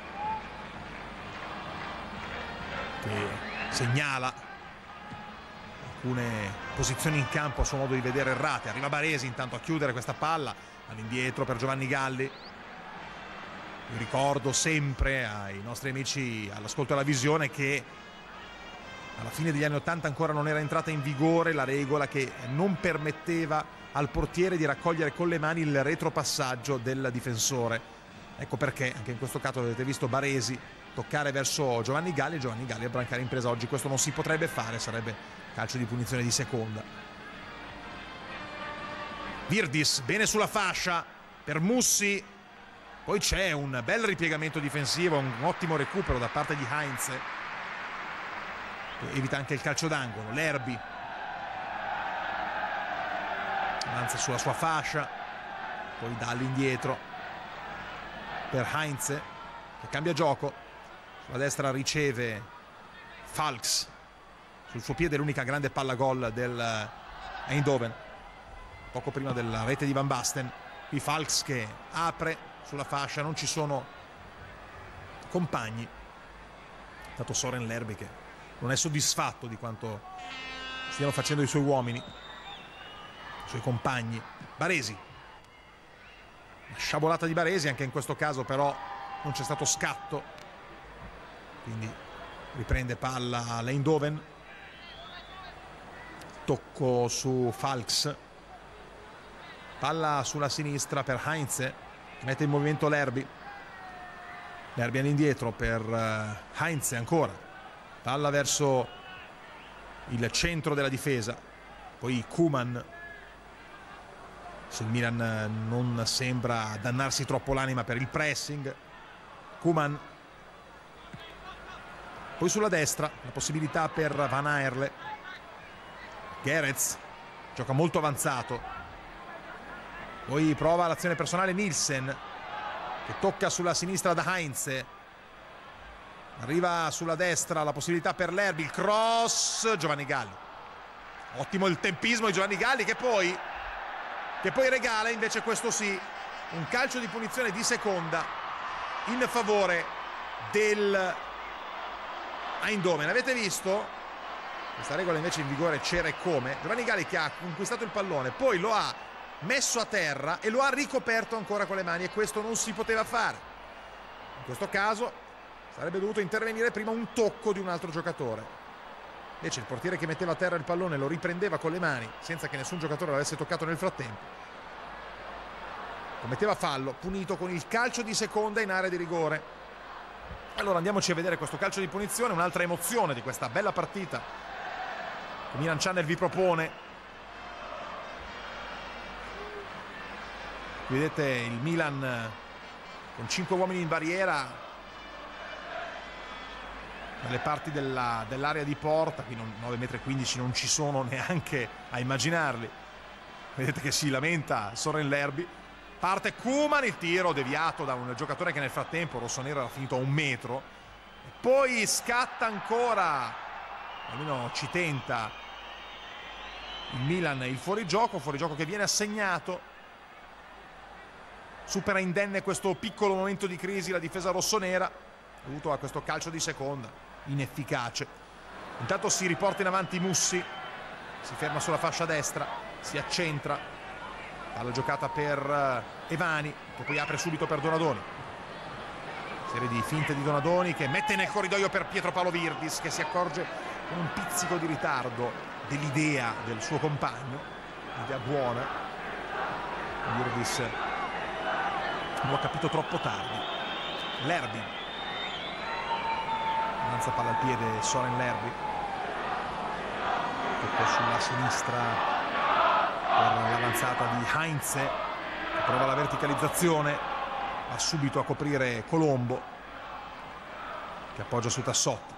che segnala alcune posizioni in campo a suo modo di vedere errate. Arriva Baresi intanto a chiudere questa palla all'indietro per Giovanni Galli. Io ricordo sempre ai nostri amici all'ascolto della visione che alla fine degli anni ottanta ancora non era entrata in vigore la regola che non permetteva al portiere di raccogliere con le mani il retropassaggio del difensore. Ecco perché anche in questo caso avete visto Baresi toccare verso Giovanni Galli e Giovanni Galli abbrancare in presa. Oggi questo non si potrebbe fare, sarebbe calcio di punizione di seconda. Virdis bene sulla fascia per Mussi, poi c'è un bel ripiegamento difensivo, un ottimo recupero da parte di Heinz, evita anche il calcio d'angolo. Lerby avanza sulla sua fascia, poi dà all'indietro per Heinz che cambia gioco. Sulla destra riceve Falks, sul suo piede l'unica grande palla gol del Eindhoven, poco prima della rete di Van Basten. Qui Falks che apre sulla fascia, non ci sono compagni. Intanto Soren Lerby che non è soddisfatto di quanto stiano facendo i suoi uomini, i suoi compagni. Baresi, una sciabolata di Baresi, anche in questo caso però non c'è stato scatto, quindi riprende palla l'Eindhoven. Tocco su Falks, palla sulla sinistra per Heinz, mette in movimento Lerby. Lerby all'indietro per Heinz ancora, palla verso il centro della difesa, poi Koeman. Se il Milan non sembra dannarsi troppo l'anima per il pressing, Koeman. Poi sulla destra la possibilità per Van Aerle. Gerets gioca molto avanzato, poi prova l'azione personale Nielsen che tocca sulla sinistra da Heinz, arriva sulla destra la possibilità per Lerby, il cross, Giovanni Galli. Ottimo il tempismo di Giovanni Galli che poi che poi regala invece, questo sì, un calcio di punizione di seconda in favore del Eindhoven. Avete visto Questa regola invece in vigore c'era e come. Giovanni Galli che ha conquistato il pallone, poi lo ha messo a terra e lo ha ricoperto ancora con le mani, e questo non si poteva fare. In questo caso sarebbe dovuto intervenire prima un tocco di un altro giocatore. Invece il portiere che metteva a terra il pallone lo riprendeva con le mani senza che nessun giocatore l'avesse toccato nel frattempo. Commetteva fallo, punito con il calcio di seconda in area di rigore. Allora andiamoci a vedere questo calcio di punizione, un'altra emozione di questa bella partita che Milan Channel vi propone. Vedete il Milan con cinque uomini in barriera nelle parti della, dell'area di porta. Qui nove virgola quindici metri non ci sono neanche a immaginarli. Vedete che si lamenta Soren Lerby. Parte Koeman, il tiro deviato da un giocatore che nel frattempo rossonero era finito a un metro. E poi scatta ancora, almeno ci tenta il Milan, il fuorigioco, fuorigioco che viene assegnato. Supera indenne questo piccolo momento di crisi la difesa rossonera dovuto a questo calcio di seconda inefficace. Intanto si riporta in avanti Mussi, si ferma sulla fascia destra, si accentra, palla giocata per Evani che poi apre subito per Donadoni. Serie di finte di Donadoni che mette nel corridoio per Pietro Paolo Virdis, che si accorge con un pizzico di ritardo dell'idea del suo compagno, un'idea buona. Virdis non l'ho capito troppo tardi. Lerby lanza palla al piede Soren Lerby, tocco sulla sinistra per l'avanzata di Heinze che prova la verticalizzazione, va subito a coprire Colombo che appoggia su Tassotti.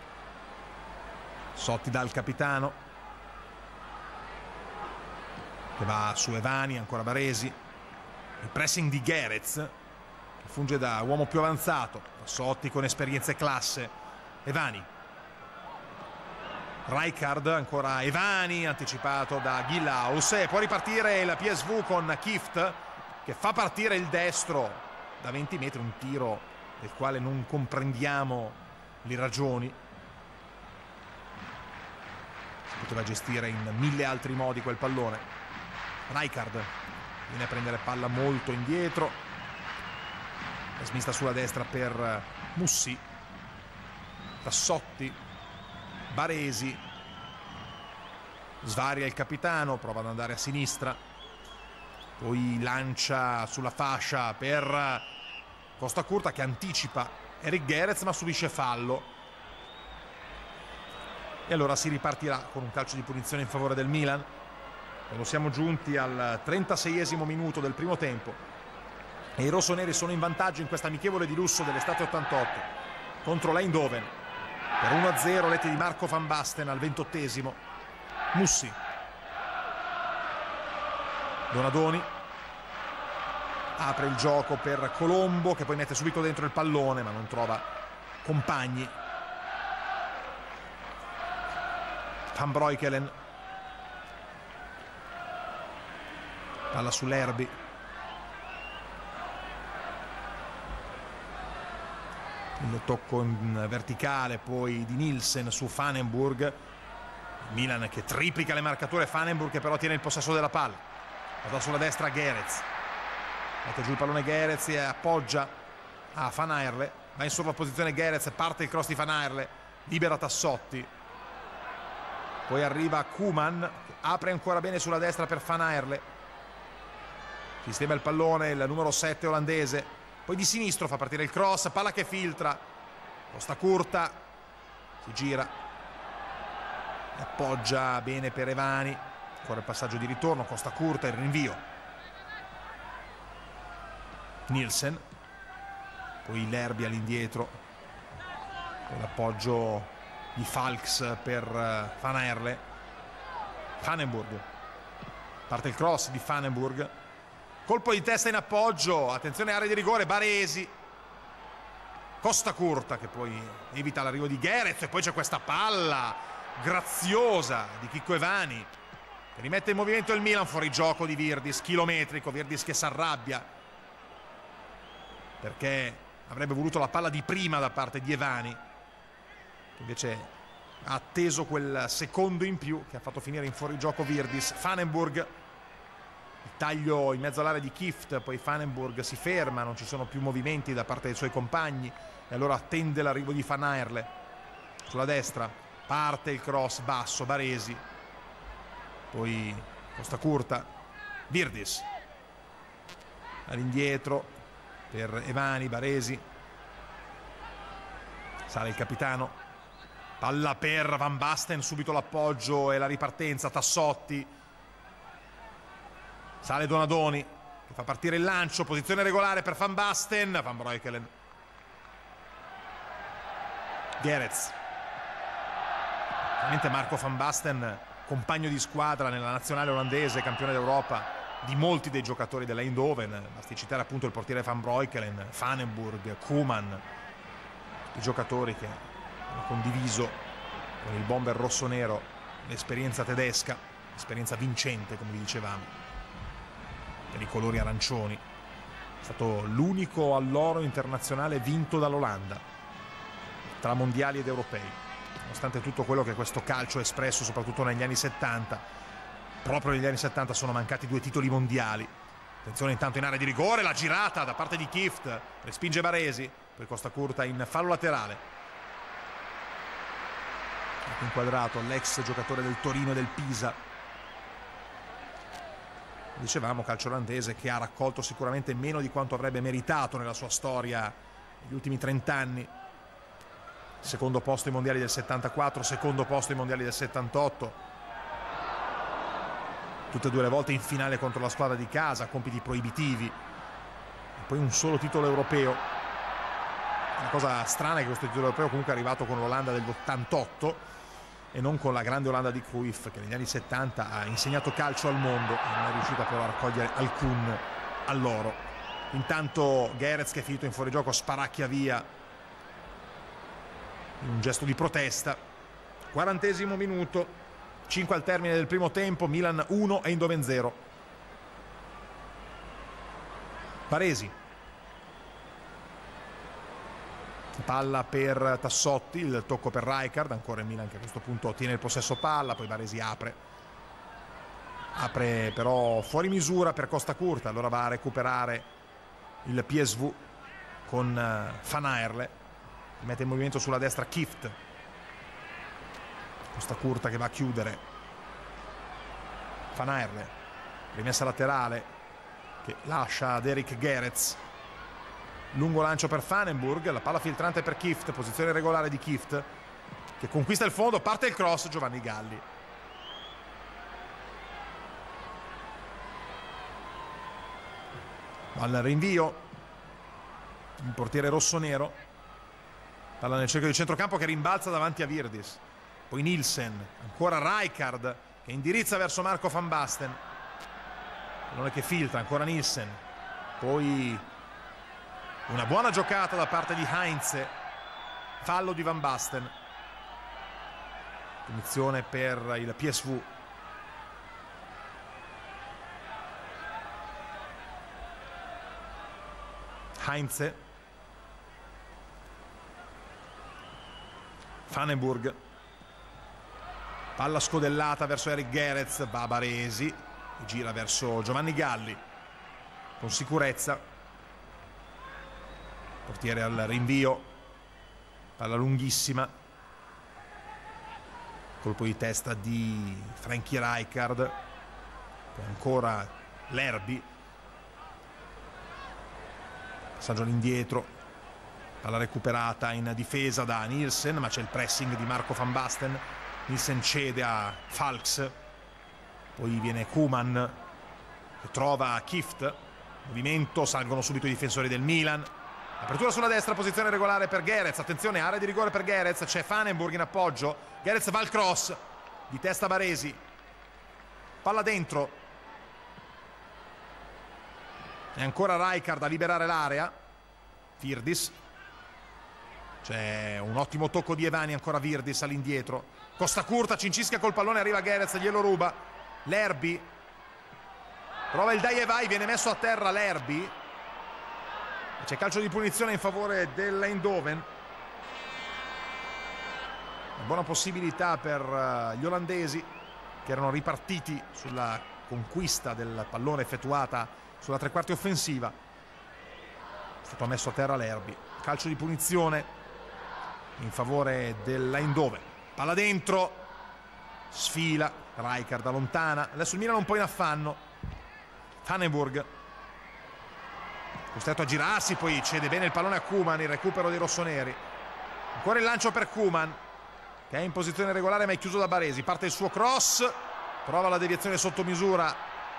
Sotti dal capitano che va su Evani, ancora Baresi. Il pressing di Gerez che funge da uomo più avanzato. Tassotti con esperienza e classe. Evani, Rijkaard, ancora Evani anticipato da Gillaus, e può ripartire il P S V con Kift che fa partire il destro da venti metri, un tiro del quale non comprendiamo le ragioni. Si poteva gestire in mille altri modi quel pallone. Rijkaard viene a prendere palla molto indietro, è smista sulla destra per Mussi. Tassotti, Baresi, svaria il capitano, prova ad andare a sinistra, poi lancia sulla fascia per Costacurta che anticipa Eric Gerez ma subisce fallo, e allora si ripartirà con un calcio di punizione in favore del Milan quando siamo giunti al trentaseiesimo minuto del primo tempo e i rossoneri sono in vantaggio in questa amichevole di lusso dell'estate ottantotto contro l'Eindhoven per uno a zero. Rete di Marco Van Basten al ventottesimo. Mussi, Donadoni apre il gioco per Colombo che poi mette subito dentro il pallone ma non trova compagni. Van Breukelen, palla sull'Erbi, il tocco in verticale poi di Nielsen su Vanenburg. Milan che triplica le marcature, Vanenburg che però tiene il possesso della palla, va sulla destra Gerez, mette giù il pallone Gerez e appoggia a Van Aerle, va in sovrapposizione Gerez, parte il cross di Van Aerle, libera Tassotti, poi arriva Koeman, apre ancora bene sulla destra per Van Aerle, sistema il pallone il numero sette olandese, poi di sinistro fa partire il cross, palla che filtra, Costacurta si gira e appoggia bene per Evani, ancora il passaggio di ritorno, Costacurta, il rinvio, Nielsen, poi Lerby all'indietro, poi l'appoggio di Falks per Van Aerle, Vanenburg, parte il cross di Vanenburg, colpo di testa in appoggio, attenzione area di rigore, Baresi, Costacurta che poi evita l'arrivo di Gerez e poi c'è questa palla graziosa di Chicco Evani che rimette in movimento il Milan, fuori gioco di Virdis, chilometrico, Virdis che si arrabbia perché avrebbe voluto la palla di prima da parte di Evani che invece ha atteso quel secondo in più che ha fatto finire in fuorigioco Virdis. Vandenberg, il taglio in mezzo all'area di Kieft, poi Vandenberg si ferma, non ci sono più movimenti da parte dei suoi compagni e allora attende l'arrivo di Van Aerle. Sulla destra parte il cross basso, Baresi, poi Costacurta, Virdis all'indietro per Evani, Baresi, sale il capitano, palla per Van Basten, subito l'appoggio e la ripartenza, Tassotti, sale Donadoni che fa partire il lancio, posizione regolare per Van Basten, Van Breukelen, Gerets, ovviamente Marco Van Basten, compagno di squadra nella nazionale olandese, campione d'Europa di molti dei giocatori dell'Eindhoven, basti citare appunto il portiere Van Breukelen, Vandenberg, Koeman, i giocatori che hanno condiviso con il bomber rossonero l'esperienza tedesca, esperienza vincente come vi dicevamo, per i colori arancioni. È stato l'unico alloro internazionale vinto dall'Olanda tra mondiali ed europei, nonostante tutto quello che questo calcio ha espresso soprattutto negli anni settanta. Proprio negli anni settanta sono mancati due titoli mondiali. Attenzione intanto in area di rigore, la girata da parte di Kieft, respinge Baresi, poi Costacurta in fallo laterale. Inquadrato l'ex giocatore del Torino e del Pisa. Dicevamo, calcio olandese che ha raccolto sicuramente meno di quanto avrebbe meritato nella sua storia negli ultimi trent'anni. Secondo posto ai mondiali del settantaquattro, secondo posto ai mondiali del settantotto, tutte e due le volte in finale contro la squadra di casa, compiti proibitivi, e poi un solo titolo europeo. La cosa strana è che questo titolo europeo comunque è arrivato con l'Olanda dell'ottantotto e non con la grande Olanda di Cruyff, che negli anni settanta ha insegnato calcio al mondo e non è riuscita però a raccogliere alcun alloro. Intanto Gerets, che è finito in fuorigioco, sparacchia via in un gesto di protesta. quarantesimo minuto, cinque al termine del primo tempo, Milan uno, Eindhoven zero. Baresi, palla per Tassotti, il tocco per Rijkaard, ancora il Milan che a questo punto ottiene il possesso palla, poi Baresi apre, apre però fuori misura per Costacurta, allora va a recuperare il P S V con Van Aerle, mette in movimento sulla destra Kieft, Costacurta che va a chiudere, Van Aerle, rimessa laterale che lascia ad Erik Gerets, lungo lancio per Vandenberg, la palla filtrante per Kieft, posizione regolare di Kieft che conquista il fondo, parte il cross, Giovanni Galli. Al rinvio il portiere rossonero, palla nel cerchio di centrocampo che rimbalza davanti a Virdis, poi Nielsen, ancora Rijkaard che indirizza verso Marco Van Basten, pallone che filtra, ancora Nielsen, poi una buona giocata da parte di Heinze, fallo di Van Basten, punizione per il P S V. Heinze, Vandenberg, palla scodellata verso Erik Gerets, va Baresi, gira verso Giovanni Galli con sicurezza, portiere al rinvio, palla lunghissima, colpo di testa di Frankie Rijkaard, poi ancora Lerby, passaggio all'indietro, palla recuperata in difesa da Nielsen, ma c'è il pressing di Marco Van Basten, Nielsen cede a Falks, poi viene Koeman che trova Kieft, movimento, salgono subito i difensori del Milan, apertura sulla destra, posizione regolare per Gerets, attenzione, area di rigore per Gerets, c'è Vandenberg in appoggio, Gerets va al cross, di testa Baresi, palla dentro, e ancora Rijkaard a liberare l'area, Virdis, c'è un ottimo tocco di Evani, ancora Virdis all'indietro, Costacurta cincischia col pallone, arriva Gerets, glielo ruba, Lerby, prova il dai e vai, viene messo a terra Lerby, c'è calcio di punizione in favore dell'Eindhoven. buona possibilità per gli olandesi che erano ripartiti sulla conquista del pallone effettuata sulla tre quarti offensiva. È stato messo a terra l'Herby. Calcio di punizione in favore dell'Eindhoven. Palla dentro, sfila, Rijkaard allontana. Adesso il Milan un po' in affanno. Vandenburg costretto a girarsi, poi cede bene il pallone a Koeman, il recupero dei rossoneri. Ancora il lancio per Koeman, che è in posizione regolare ma è chiuso da Baresi. Parte il suo cross, trova la deviazione sotto misura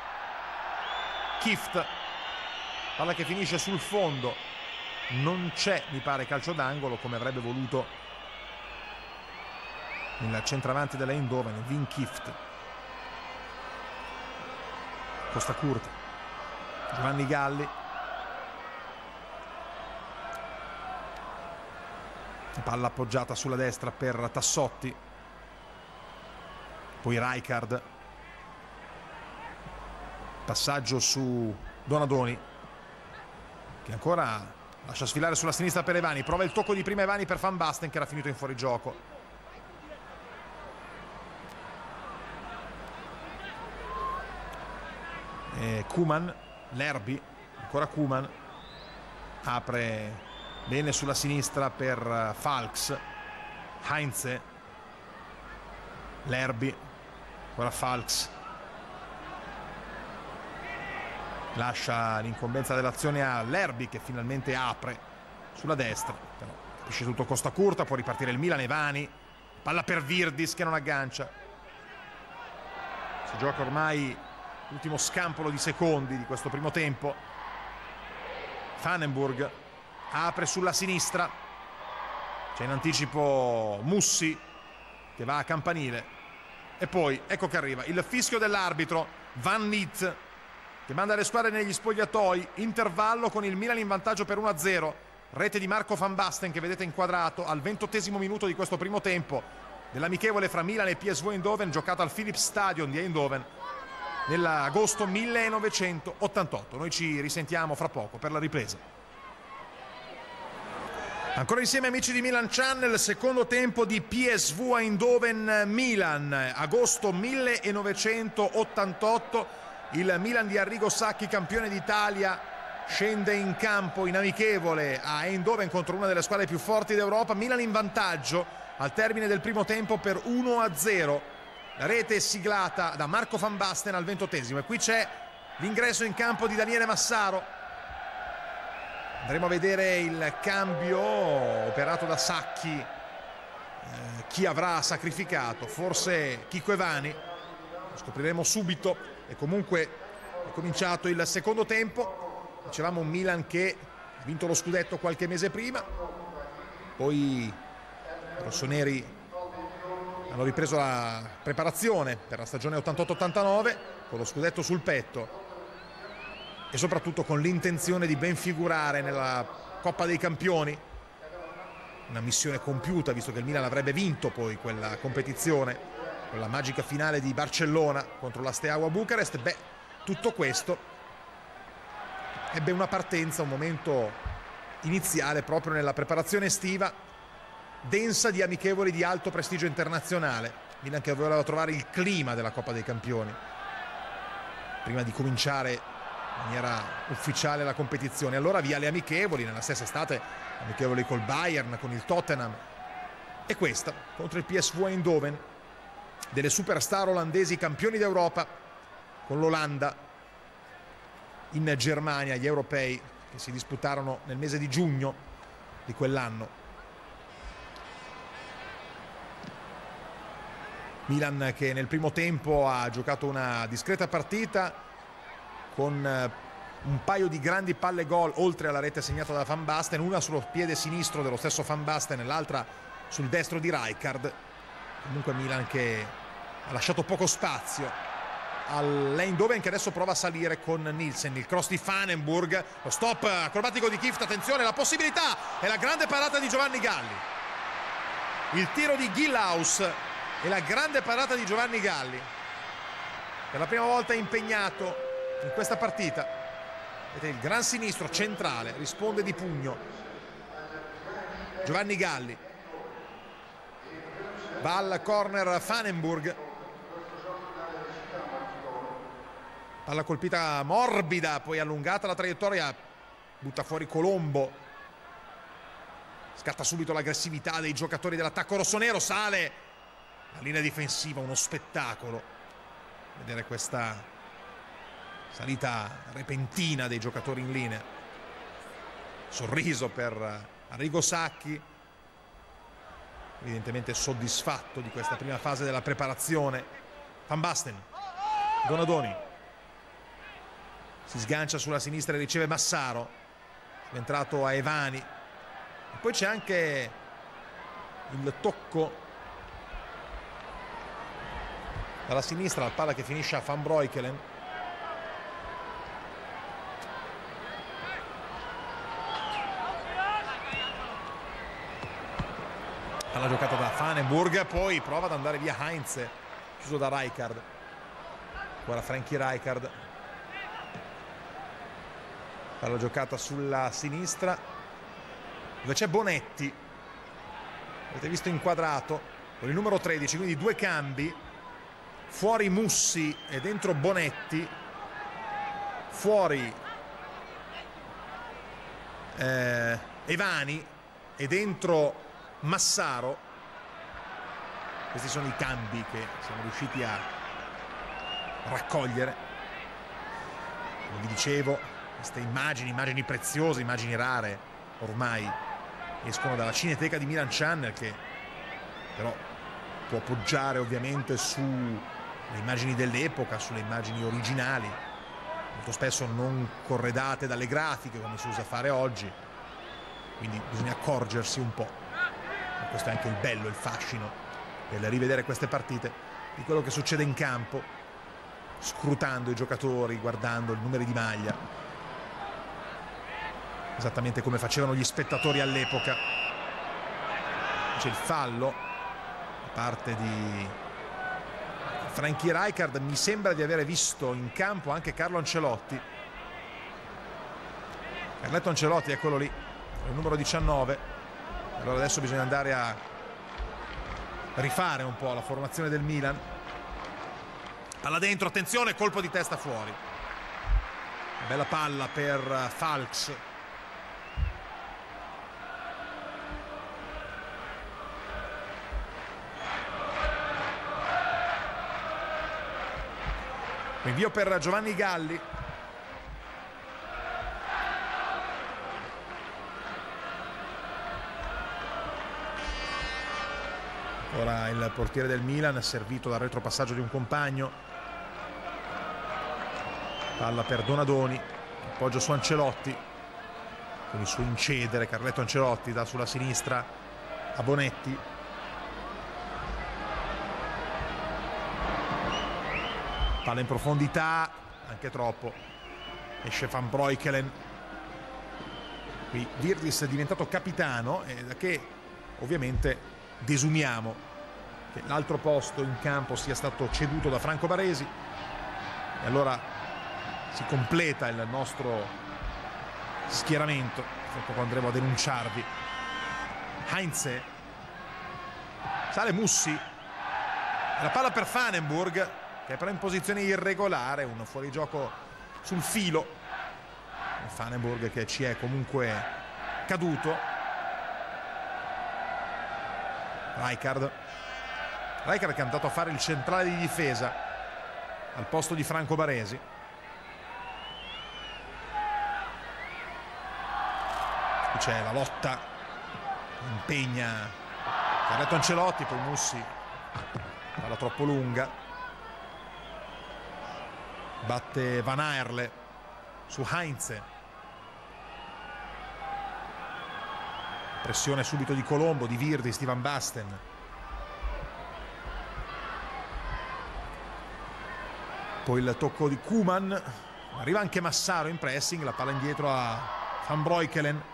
Kieft, palla che finisce sul fondo. Non c'è, mi pare, calcio d'angolo come avrebbe voluto il centravanti dell'Eindhoven, Wim Kieft. Costa Curta, Giovanni Galli, palla appoggiata sulla destra per Tassotti, poi Rijkaard, passaggio su Donadoni che ancora lascia sfilare sulla sinistra per Evani, prova il tocco di prima Evani per Van Basten che era finito in fuorigioco. E Koeman, l'Herby, ancora Koeman, apre bene sulla sinistra per Falks, Heinze, l'Herby, ancora Falks, lascia l'incombenza dell'azione all'Herby che finalmente apre sulla destra, però capisce tutto Costa Curta, può ripartire il Milan. Evani, palla per Virdis che non aggancia. Si gioca ormai l'ultimo scampolo di secondi di questo primo tempo. Vandenburg apre sulla sinistra, c'è in anticipo Mussi che va a campanile e poi ecco che arriva il fischio dell'arbitro. Van Niet che manda le squadre negli spogliatoi. Intervallo con il Milan in vantaggio per uno a zero. Rete di Marco Van Basten che vedete inquadrato al ventottesimo minuto di questo primo tempo dell'amichevole fra Milan e P S V Eindhoven, giocata al Philips Stadion di Eindhoven nell'agosto millenovecentottantotto. Noi ci risentiamo fra poco per la ripresa. Ancora insieme amici di Milan Channel, secondo tempo di P S V Eindhoven Milan, agosto millenovecentottantotto. Il Milan di Arrigo Sacchi, campione d'Italia, scende in campo in amichevole a Eindhoven contro una delle squadre più forti d'Europa. Milan in vantaggio al termine del primo tempo per uno a zero. La rete è siglata da Marco Van Basten al ventottesimo e qui c'è l'ingresso in campo di Daniele Massaro. Andremo a vedere il cambio operato da Sacchi, eh, chi avrà sacrificato, forse Chico Evani, lo scopriremo subito. E comunque è cominciato il secondo tempo. Dicevamo un Milan che ha vinto lo scudetto qualche mese prima, poi i rossoneri hanno ripreso la preparazione per la stagione ottantotto ottantanove con lo scudetto sul petto e soprattutto con l'intenzione di ben figurare nella Coppa dei Campioni, una missione compiuta visto che il Milan avrebbe vinto poi quella competizione con la magica finale di Barcellona contro la Steaua Bucarest. Beh, tutto questo ebbe una partenza, un momento iniziale proprio nella preparazione estiva densa di amichevoli di alto prestigio internazionale. Milan che voleva trovare il clima della Coppa dei Campioni prima di cominciare in maniera ufficiale la competizione. Allora via le amichevoli, nella stessa estate amichevoli col Bayern, con il Tottenham, e questa contro il P S V Eindhoven, delle superstar olandesi campioni d'Europa, con l'Olanda in Germania, gli europei che si disputarono nel mese di giugno di quell'anno. Milan che nel primo tempo ha giocato una discreta partita con un paio di grandi palle gol oltre alla rete segnata da Van Basten, una sullo piede sinistro dello stesso Van Basten e l'altra sul destro di Rijkaard. Comunque Milan che ha lasciato poco spazio all'Eindhoven che adesso prova a salire con Nielsen. Il cross di Vandenburg, lo stop acrobatico di Kieft, attenzione, la possibilità e la grande parata di Giovanni Galli. Il tiro di Gilhaus e la grande parata di Giovanni Galli, per la prima volta impegnato in questa partita. Vedete il gran sinistro centrale, risponde di pugno Giovanni Galli. Va al corner Vandenburg. Palla colpita morbida, poi allungata la traiettoria, butta fuori Colombo. Scatta subito l'aggressività dei giocatori dell'attacco rossonero, sale la linea difensiva, uno spettacolo. Vedere questa salita repentina dei giocatori in linea. Sorriso per Arrigo Sacchi, evidentemente soddisfatto di questa prima fase della preparazione. Van Basten, Donadoni, si sgancia sulla sinistra e riceve Massaro, entrato a Evani, e poi c'è anche il tocco dalla sinistra, la palla che finisce a Van Breukelen. Palla giocata da Vandenburg, poi prova ad andare via Heinz, chiuso da Rijkaard. Ora Frankie Rijkaard. Palla giocata sulla sinistra, dove c'è Bonetti. Avete visto inquadrato con il numero tredici, quindi due cambi. Fuori Mussi e dentro Bonetti. Fuori eh, Evani e dentro Massaro. Questi sono i cambi che siamo riusciti a raccogliere. Come vi dicevo, queste immagini, immagini preziose, immagini rare, ormai escono dalla Cineteca di Milan Channel, che però può poggiare ovviamente sulle immagini dell'epoca, sulle immagini originali, molto spesso non corredate dalle grafiche come si usa fare oggi, quindi bisogna accorgersi un po'. Ma questo è anche il bello, il fascino del rivedere queste partite, di quello che succede in campo, scrutando i giocatori, guardando i numeri di maglia, esattamente come facevano gli spettatori all'epoca. C'è il fallo da parte di Frankie Rijkaard. Mi sembra di avere visto in campo anche Carlo Ancelotti. Carletto Ancelotti, eccolo lì, il numero diciannove. Allora adesso bisogna andare a rifare un po' la formazione del Milan. Palla dentro, attenzione, colpo di testa fuori. Bella palla per Falks. Invio per Giovanni Galli. Ora il portiere del Milan, servito dal retropassaggio di un compagno. Palla per Donadoni, appoggio su Ancelotti, con il suo incedere. Carletto Ancelotti dà sulla sinistra a Bonetti. Palla in profondità, anche troppo. Esce Van Breukelen. Qui Virtus è diventato capitano, e da che ovviamente desumiamo che l'altro posto in campo sia stato ceduto da Franco Baresi, e allora si completa il nostro schieramento. Poi andremo a denunciarvi. Heinz, sale Mussi, la palla per Vandenburg, che è però in posizione irregolare, un fuorigioco sul filo. Vandenburg che ci è comunque caduto. Rijkaard Rijkaard che è andato a fare il centrale di difesa al posto di Franco Baresi. Qui c'è la lotta, impegna Carletto Ancelotti, poi Mussi, palla troppo lunga, batte Van Aerle su Heinz. Pressione subito di Colombo, di Virtus, di Van Basten. Poi il tocco di Koeman. Arriva anche Massaro in pressing, la palla indietro a Van Breukelen.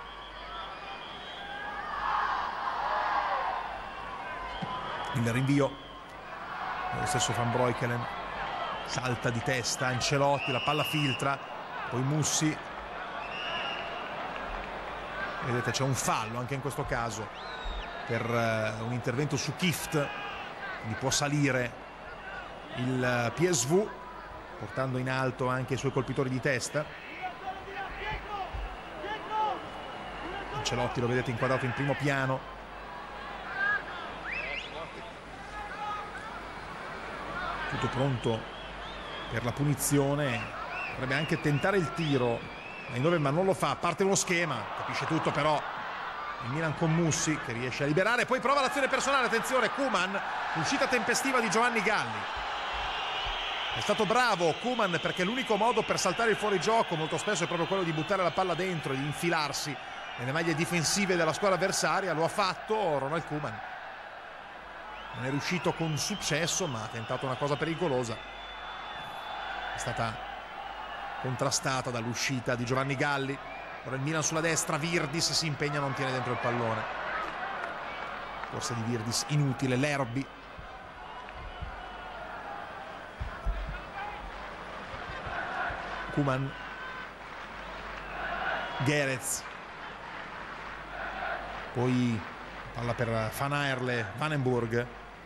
Il rinvio. Lo stesso Van Breukelen. Salta di testa Ancelotti, la palla filtra. Poi Mussi. Vedete, c'è un fallo anche in questo caso per uh, un intervento su Kift, quindi può salire il P S V portando in alto anche i suoi colpitori di testa. Ancelotti lo vedete inquadrato in primo piano. Tutto pronto per la punizione, potrebbe anche tentare il tiro Eindhoven, ma non lo fa. Parte uno schema, capisce tutto però il Milan con Mussi che riesce a liberare, poi prova l'azione personale, attenzione Koeman, uscita tempestiva di Giovanni Galli. È stato bravo Koeman perché l'unico modo per saltare il fuorigioco molto spesso è proprio quello di buttare la palla dentro, di infilarsi nelle maglie difensive della squadra avversaria. Lo ha fatto Ronald Koeman, non è riuscito con successo ma ha tentato una cosa pericolosa, è stata contrastata dall'uscita di Giovanni Galli. Ora il Milan sulla destra, Virdis si impegna, non tiene dentro il pallone, corsa di Virdis inutile. Lerby, Koeman, Gerets, poi palla per Van Aerle, Vanenburg,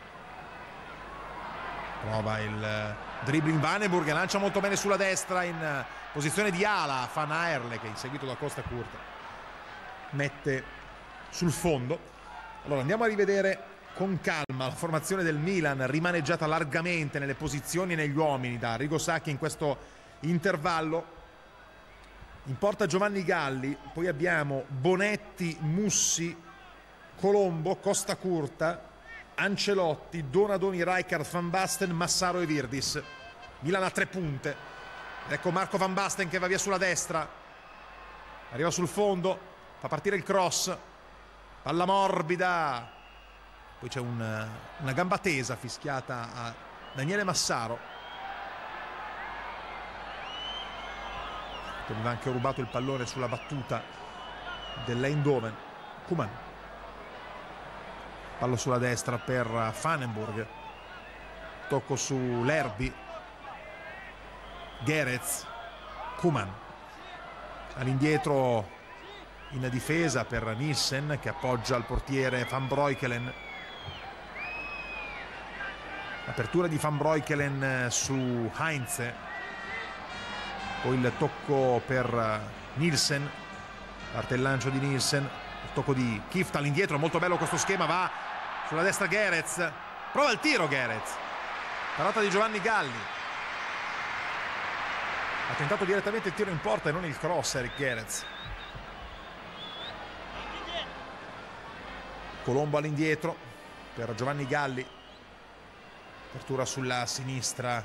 prova il dribbling Vanenburg, lancia molto bene sulla destra in posizione di ala. Van Aerle che inseguito da Costa Curta mette sul fondo. Allora andiamo a rivedere con calma la formazione del Milan, rimaneggiata largamente nelle posizioni e negli uomini da Arrigo Sacchi in questo intervallo. In porta Giovanni Galli, poi abbiamo Bonetti, Mussi, Colombo, Costa Curta, Ancelotti, Donadoni, Rijkaard, Van Basten, Massaro e Virdis. Milan a tre punte. Ecco Marco Van Basten che va via sulla destra, arriva sul fondo, fa partire il cross, palla morbida, poi c'è un, una gamba tesa fischiata a Daniele Massaro che aveva anche rubato il pallone sulla battuta dell'Eindhoven. Koeman, pallo sulla destra per Vanenburg, tocco su Lerby, Gerets, Koeman all'indietro in difesa per Nielsen che appoggia il portiere Van Breukelen. Apertura di Van Breukelen su Heinze, poi il tocco per Nielsen, parte il lancio di Nielsen, il tocco di Kift all'indietro, molto bello questo schema, va sulla destra Gerets, prova il tiro Gerets, parata di Giovanni Galli, ha tentato direttamente il tiro in porta e non il cross Eric Gerets. Colombo all'indietro per Giovanni Galli, apertura sulla sinistra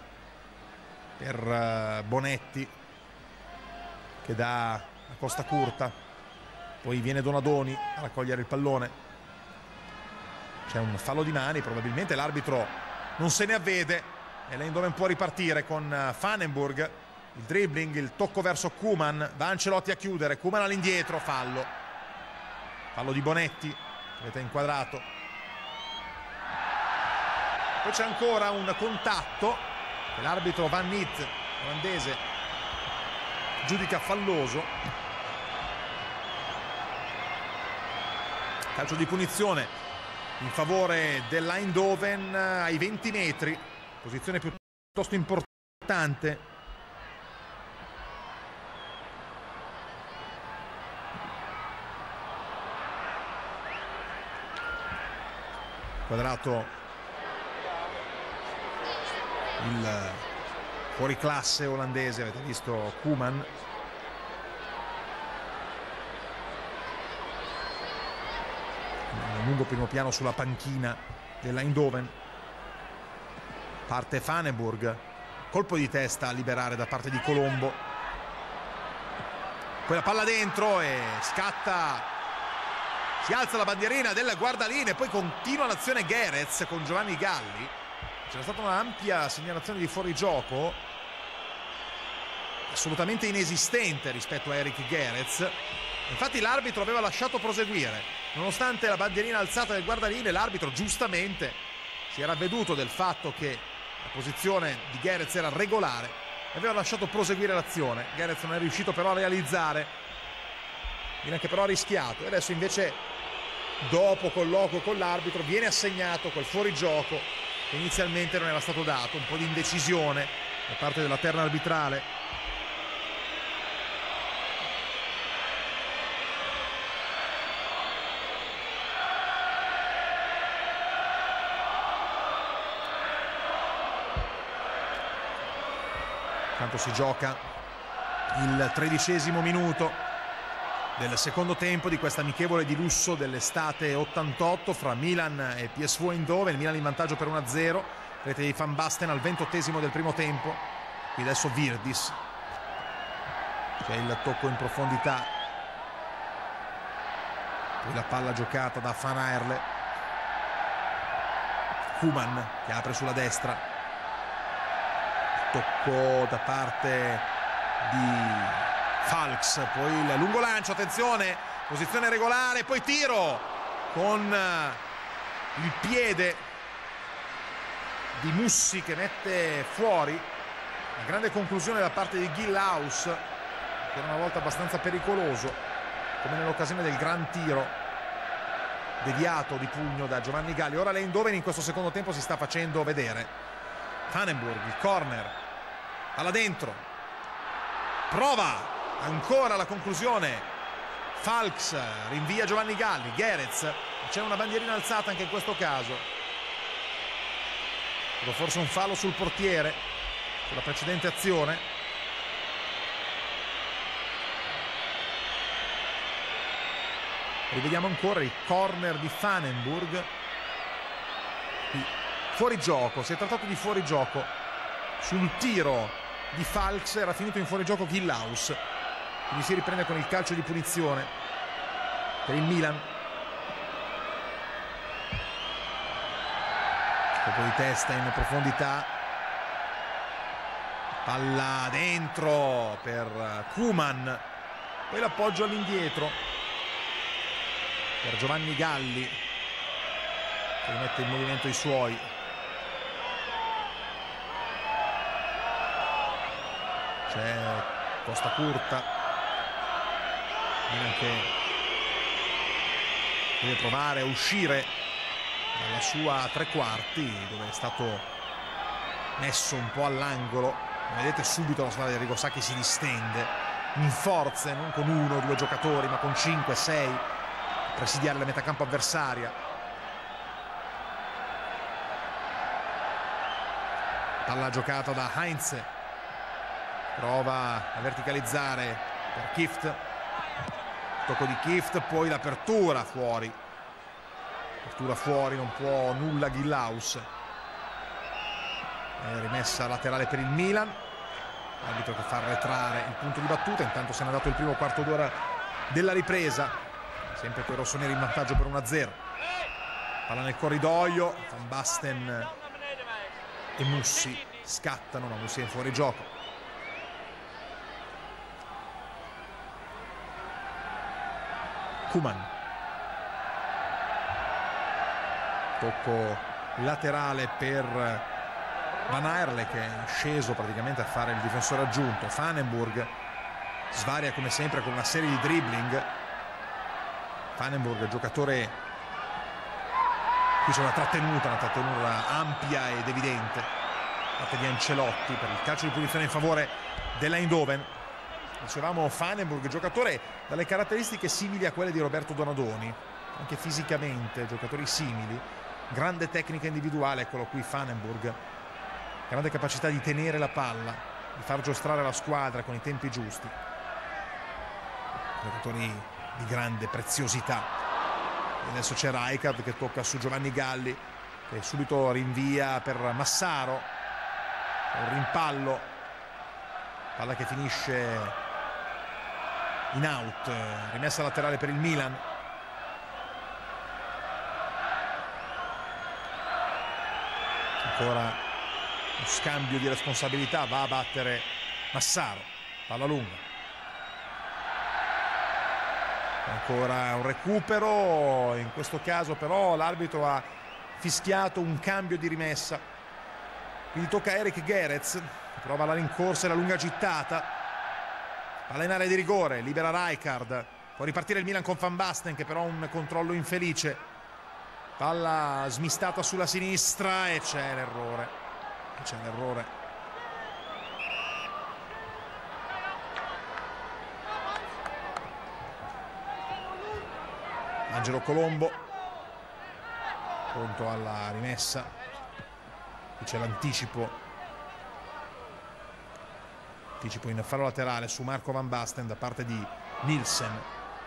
per Bonetti che dà a Costa Curta, poi viene Donadoni a raccogliere il pallone, c'è un fallo di mani, probabilmente l'arbitro non se ne avvede e l'Eindhoven può ripartire con Vanenburg. Il dribbling, il tocco verso Koeman, va Ancelotti a chiudere, Koeman all'indietro, fallo fallo di Bonetti, avete inquadrato, poi c'è ancora un contatto che l'arbitro Van Niet, olandese, giudica falloso. Calcio di punizione in favore dell'Eindhoven ai venti metri, posizione piuttosto importante. Quadrato il fuoriclasse olandese, avete visto Koeman. Un lungo primo piano sulla panchina dell'Eindhoven. Parte Vanenburg, colpo di testa a liberare da parte di Colombo. Poi la palla dentro e scatta. Si alza la bandierina del guardalinee, poi continua l'azione Gerets con Giovanni Galli. C'era stata un'ampia segnalazione di fuorigioco, assolutamente inesistente rispetto a Eric Gerets. Infatti l'arbitro aveva lasciato proseguire, nonostante la bandierina alzata del guardalinee. L'arbitro giustamente si era avveduto del fatto che la posizione di Gerets era regolare e aveva lasciato proseguire l'azione. Gerets non è riuscito però a realizzare, Milan che però ha rischiato, e adesso invece dopo colloquio con l'arbitro viene assegnato quel fuorigioco che inizialmente non era stato dato, un po' di indecisione da parte della terna arbitrale. Intanto si gioca il tredicesimo minuto del secondo tempo di questa amichevole di lusso dell'estate ottantotto fra Milan e P S V Eindhoven. Il Milan in vantaggio per uno a zero, rete di Van Basten al ventottesimo del primo tempo. Qui adesso Virdis, c'è il tocco in profondità, poi la palla giocata da Van Aerle, Koeman che apre sulla destra, tocco da parte di Falks, poi il lungo lancio, attenzione, posizione regolare, poi tiro con il piede di Mussi che mette fuori. Una grande conclusione da parte di Gillhaus, che era una volta abbastanza pericoloso, come nell'occasione del gran tiro deviato di pugno da Giovanni Galli. Ora l'Eindhoven in questo secondo tempo si sta facendo vedere. Vandenburg, il corner, palla dentro, prova ancora la conclusione, Falks rinvia Giovanni Galli, Gerets, c'è una bandierina alzata anche in questo caso, forse un fallo sul portiere sulla precedente azione. Rivediamo ancora il corner di Vandenburg, fuori gioco, si è trattato di fuorigioco sul tiro di Falks, era finito in fuorigioco Gillhaus, quindi si riprende con il calcio di punizione per il Milan. Colpo di testa in profondità, palla dentro per Koeman, poi l'appoggio all'indietro per Giovanni Galli che mette in movimento i suoi. C'è Costa Curta, Milan che deve provare a uscire dalla sua tre quarti dove è stato messo un po' all'angolo. Vedete subito la squadra di Arrigo Sacchi si distende in forze, non con uno o due giocatori ma con cinque sei a presidiare la metacampo avversaria. Palla giocata da Heinz, prova a verticalizzare per Kieft, tocco di Kieft, poi l'apertura fuori, apertura fuori, non può nulla Gillhaus, è rimessa laterale per il Milan, arbitro che fa arretrare il punto di battuta. Intanto se n'è andato il primo quarto d'ora della ripresa, sempre con i rossoneri in vantaggio per uno a zero. Palla nel corridoio, Van Basten e Mussi scattano, ma Mussi è in fuorigioco. Koeman, tocco laterale per Van Aerle che è sceso praticamente a fare il difensore aggiunto. Vandenburg svaria come sempre con una serie di dribbling. Vandenburg, giocatore, qui c'è una trattenuta, una trattenuta ampia ed evidente da parte di Ancelotti per il calcio di punizione in favore dell'Eindhoven. Dicevamo Vandenburg, giocatore dalle caratteristiche simili a quelle di Roberto Donadoni, anche fisicamente, giocatori simili, grande tecnica individuale, eccolo qui Vandenburg, grande capacità di tenere la palla, di far giostrare la squadra con i tempi giusti, giocatori di grande preziosità. E adesso c'è Rijkaard che tocca su Giovanni Galli che subito rinvia per Massaro, un rimpallo, palla che finisce in out, rimessa laterale per il Milan. Ancora uno scambio di responsabilità, va a battere Massaro, palla lunga, ancora un recupero, in questo caso però l'arbitro ha fischiato un cambio di rimessa, quindi tocca a Erik Gerets, prova la rincorsa e la lunga gittata. Palla in area di rigore, libera Rijkaard, Può ripartire il Milan con Van Basten, che però ha un controllo infelice. Palla smistata sulla sinistra e c'è l'errore. C'è l'errore. Angelo Colombo pronto alla rimessa. Qui c'è l'anticipo. Anticipo in fallo laterale su Marco Van Basten da parte di Nielsen.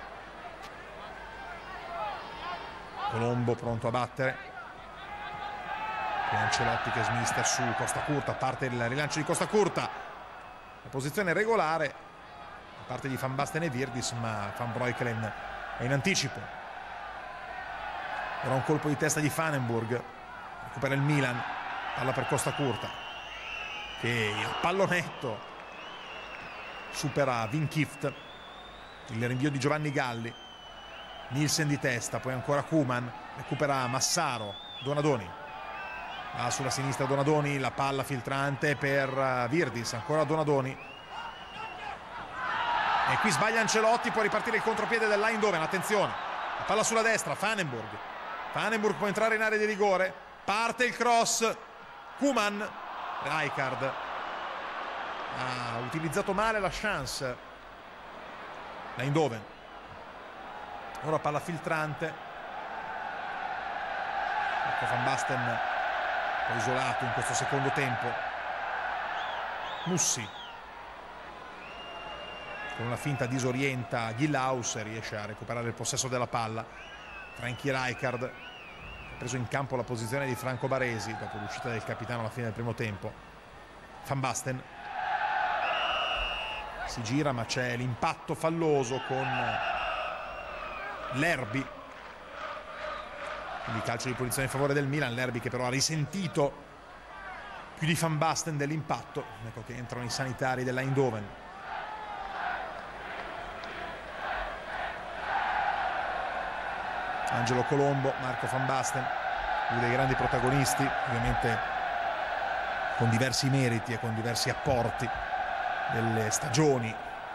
Colombo pronto a battere. Qui Ancelotti che smista su Costa Curta. Parte il rilancio di Costa Curta. La posizione regolare da parte di Van Basten e Virdis, ma Van Breukelen è in anticipo. Era un colpo di testa di Vanenburg. Recupera il Milan. Palla per Costa Curta, che il pallonetto supera Vinkift. Il rinvio di Giovanni Galli. Nielsen di testa, poi ancora Koeman, recupera Massaro. Donadoni va sulla sinistra, Donadoni, la palla filtrante per Virdis, ancora Donadoni, e qui sbaglia Ancelotti. Può ripartire il contropiede dell'Eindhoven, attenzione, la palla sulla destra, Vanenburg. Vanenburg può entrare in area di rigore, parte il cross, Koeman, Rijkaard ha utilizzato male la chance l'Eindhoven. Ora palla filtrante. Ecco Van Basten un po' isolato in questo secondo tempo. Mussi con una finta disorienta Gillaus e riesce a recuperare il possesso della palla. Frankie Rijkaard ha preso in campo la posizione di Franco Baresi dopo l'uscita del capitano alla fine del primo tempo. Van Basten si gira, ma c'è l'impatto falloso con Lerby, quindi calcio di punizione in favore del Milan. Lerby che però ha risentito più di Van Basten dell'impatto. Ecco che entrano i sanitari dell'Eindhoven. Angelo Colombo, Marco Van Basten, uno dei grandi protagonisti, ovviamente con diversi meriti e con diversi apporti delle stagioni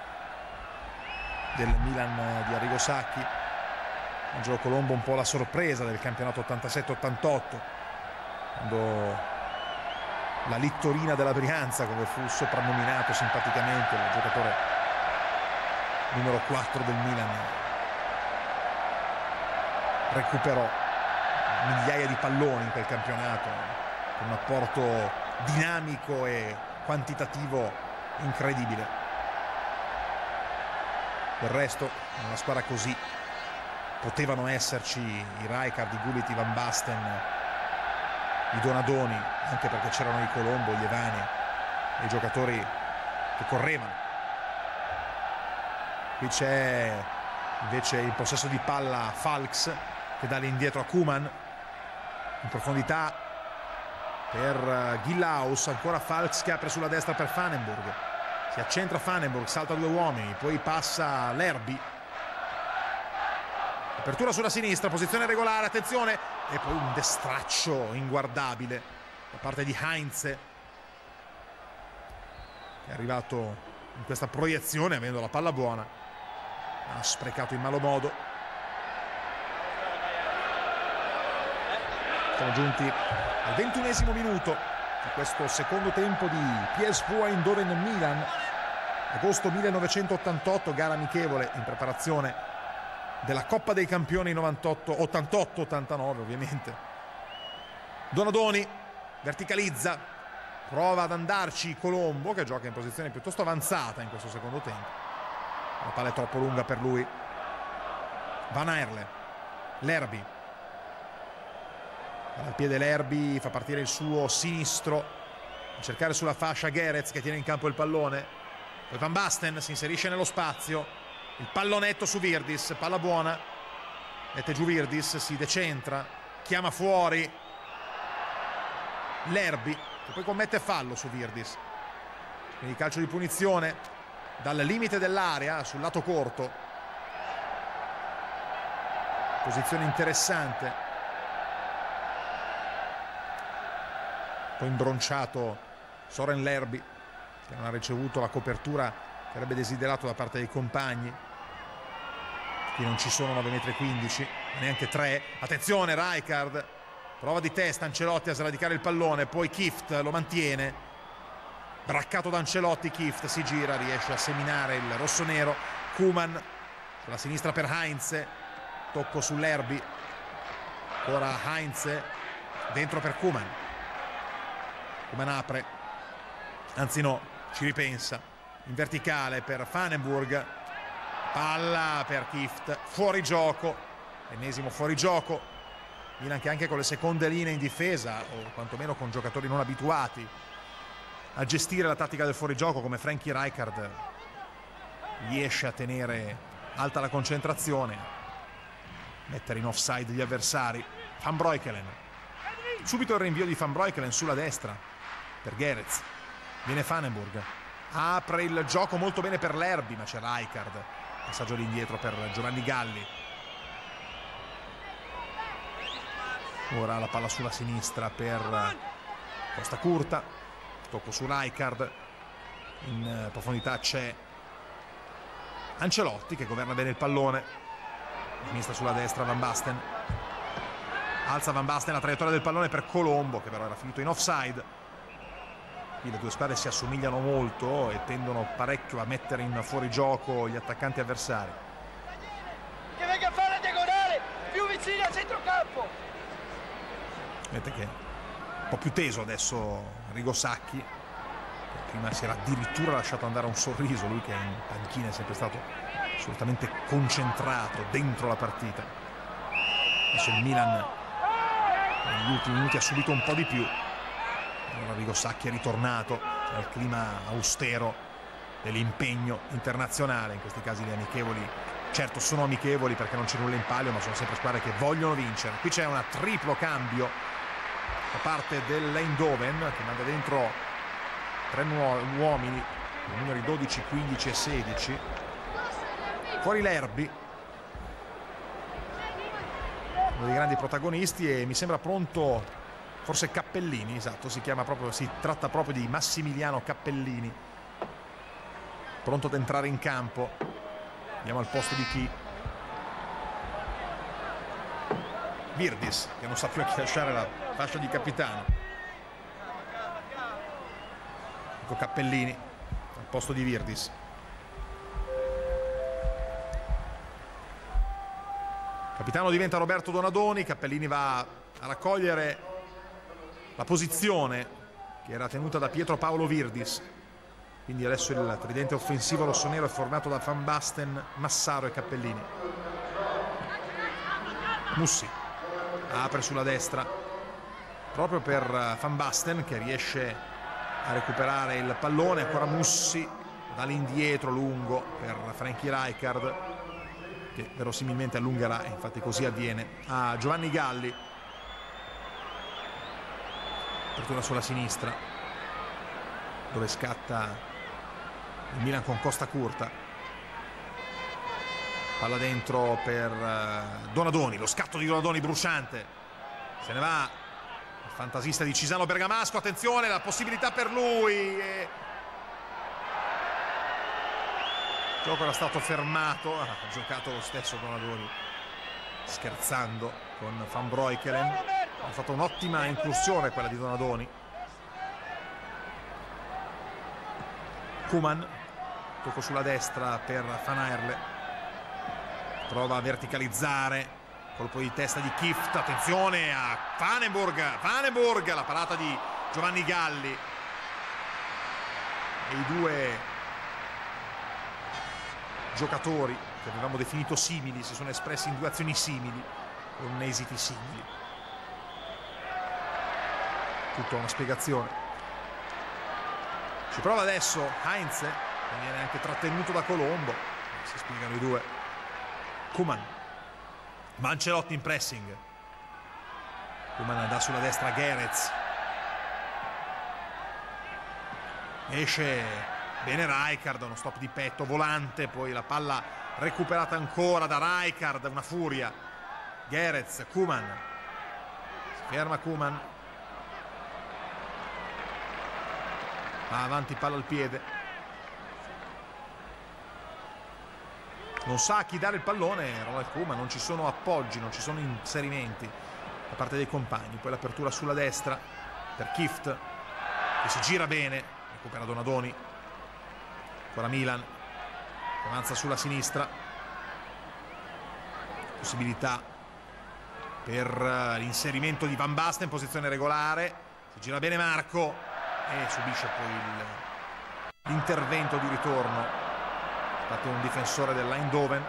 del Milan di Arrigo Sacchi. Angelo Colombo un po' la sorpresa del campionato ottantasette ottantotto, quando la Littorina della Brianza, come fu soprannominato simpaticamente il giocatore numero quattro del Milan, recuperò migliaia di palloni in quel campionato con un apporto dinamico e quantitativo incredibile. Del resto in una squadra così potevano esserci i Rijkaard, i Gullit, i Van Basten, i Donadoni, anche perché c'erano i Colombo, gli Evani, i giocatori che correvano. Qui c'è invece il possesso di palla Falks, che dà l'indietro a Koeman in profondità per Gillaus, ancora Falks che apre sulla destra per Vanenburg, si accentra Vanenburg, salta due uomini, poi passa Lerby. Apertura sulla sinistra, posizione regolare, attenzione, e poi un destraccio inguardabile da parte di Heinz, che è arrivato in questa proiezione avendo la palla buona, ha sprecato in malo modo. Siamo giunti al ventunesimo minuto di questo secondo tempo di P S V Eindhoven Milan, agosto millenovecentottantotto, gara amichevole in preparazione della Coppa dei Campioni ottantotto ottantanove ovviamente. Donadoni verticalizza, prova ad andarci Colombo, che gioca in posizione piuttosto avanzata in questo secondo tempo. La palla è troppo lunga per lui. Van Aerle, Lerby, al piede Lerby, fa partire il suo sinistro, a cercare sulla fascia Gerets che tiene in campo il pallone. Poi Van Basten si inserisce nello spazio, il pallonetto su Virdis, palla buona, mette giù Virdis, si decentra, chiama fuori Lerby, che poi commette fallo su Virdis. Quindi calcio di punizione dal limite dell'area sul lato corto. Posizione interessante. Poi imbronciato Soren Lerby, che non ha ricevuto la copertura che avrebbe desiderato da parte dei compagni. qui non ci sono nove metri e quindici, neanche tre. Attenzione, Rijkaard, prova di testa Ancelotti a sradicare il pallone, poi Kieft lo mantiene, braccato da Ancelotti. Kieft si gira, riesce a seminare il rossonero. Koeman sulla sinistra per Heinze, tocco sull'Erbi, ora Heinze dentro per Koeman. Koeman apre, anzi no, ci ripensa, in verticale per Vandenburg, palla per Kieft, fuori gioco, ennesimo fuori gioco. Milan che anche con le seconde linee in difesa, o quantomeno con giocatori non abituati a gestire la tattica del fuorigioco come Frankie Rijkaard, riesce a tenere alta la concentrazione, mettere in offside gli avversari. Van Breukelen, subito il rinvio di Van Breukelen sulla destra per Gerets, viene Vandenburg, apre il gioco molto bene per l'Erbi, ma c'è Rijkaard, passaggio all'indietro per Giovanni Galli. Ora la palla sulla sinistra per Costa Curta, tocco su Rijkaard, in profondità c'è Ancelotti che governa bene il pallone, sinistra sulla destra Van Basten, alza Van Basten la traiettoria del pallone per Colombo che però era finito in offside. Qui le due squadre si assomigliano molto e tendono parecchio a mettere in fuorigioco gli attaccanti avversari. Che venga a fare la diagonale più vicino al centrocampo. Vedete che è un po' più teso adesso Arrigo Sacchi, prima si era addirittura lasciato andare un sorriso, lui che in panchina è sempre stato assolutamente concentrato dentro la partita. Adesso il Milan negli ultimi minuti ha subito un po' di più. Allora Arrigo Sacchi è ritornato al clima austero dell'impegno internazionale. In questi casi le amichevoli certo sono amichevoli perché non c'è nulla in palio, ma sono sempre squadre che vogliono vincere. Qui c'è un triplo cambio da parte dell'Eindhoven che manda dentro tre uomini, i numeri dodici, quindici e sedici. Fuori l'Erbi, uno dei grandi protagonisti, e mi sembra pronto forse Cappellini, esatto, si chiama proprio, si tratta proprio di Massimiliano Cappellini, pronto ad entrare in campo. Andiamo al posto di chi? Virdis, che non sa più a chi lasciare la fascia di capitano. Ecco Cappellini al posto di Virdis. Capitano diventa Roberto Donadoni. Cappellini va a raccogliere la posizione che era tenuta da Pietro Paolo Virdis. Quindi adesso il tridente offensivo rossonero è formato da Van Basten, Massaro e Cappellini. Mussi apre sulla destra proprio per Van Basten che riesce a recuperare il pallone. Ancora Mussi dall'indietro lungo per Frankie Rijkaard che verosimilmente allungherà, e infatti così avviene, a Giovanni Galli. Apertura sulla sinistra dove scatta il Milan con Costa Curta, palla dentro per Donadoni, lo scatto di Donadoni bruciante, se ne va il fantasista di Cisano Bergamasco. Attenzione, la possibilità per lui, e... il gioco era stato fermato, ha giocato lo stesso Donadoni scherzando con Van Breukelen. Ha fatto un'ottima incursione quella di Donadoni. Koeman, tocco sulla destra per Van Aerle, prova a verticalizzare, colpo di testa di Kieft. Attenzione a Vandenburg, Vandenburg, la parata di Giovanni Galli, e i due giocatori che avevamo definito simili si sono espressi in due azioni simili con esiti simili. Tutta una spiegazione. Ci prova adesso Heinze, che viene anche trattenuto da Colombo, si spiegano i due. Koeman, Ancelotti in pressing, Koeman dà sulla destra Gerets, esce bene Rijkaard, uno stop di petto volante, poi la palla recuperata ancora da Rijkaard, una furia. Gerets, Koeman, si ferma Koeman, va avanti, palla al piede. non sa a chi dare il pallone Ronald Koeman, non ci sono appoggi, non ci sono inserimenti da parte dei compagni. Poi l'apertura sulla destra per Kieft, che si gira bene, recupera Donadoni, ancora Milan, avanza sulla sinistra, possibilità per l'inserimento di Van Basten in posizione regolare, si gira bene Marco e subisce poi l'intervento di ritorno, infatti un difensore dell'Eindhoven.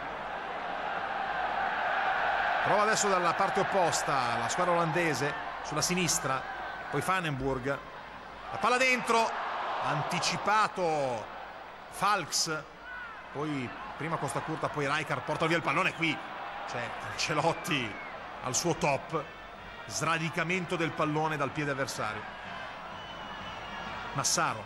Prova adesso dalla parte opposta la squadra olandese sulla sinistra, poi Vanenburg, la palla dentro, anticipato Falks, poi prima Costa Curta, poi Rijkaard porta via il pallone. Qui c'è Ancelotti al suo top, sradicamento del pallone dal piede avversario. Massaro,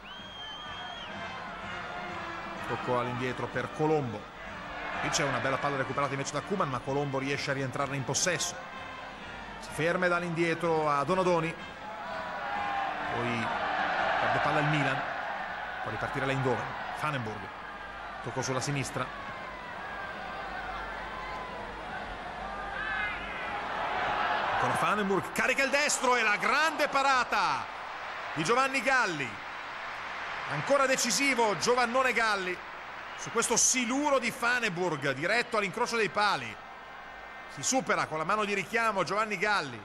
tocco all'indietro per Colombo, qui c'è una bella palla recuperata invece da Koeman, ma Colombo riesce a rientrarne in possesso, si ferma e dall'indietro a Donadoni, poi perde palla il Milan, può ripartire l'Eindhoven. Vanenburg, tocco sulla sinistra, ancora Vanenburg, carica il destro e la grande parata di Giovanni Galli, ancora decisivo Giovannone Galli su questo siluro di Vanenburg diretto all'incrocio dei pali, si supera con la mano di richiamo Giovanni Galli,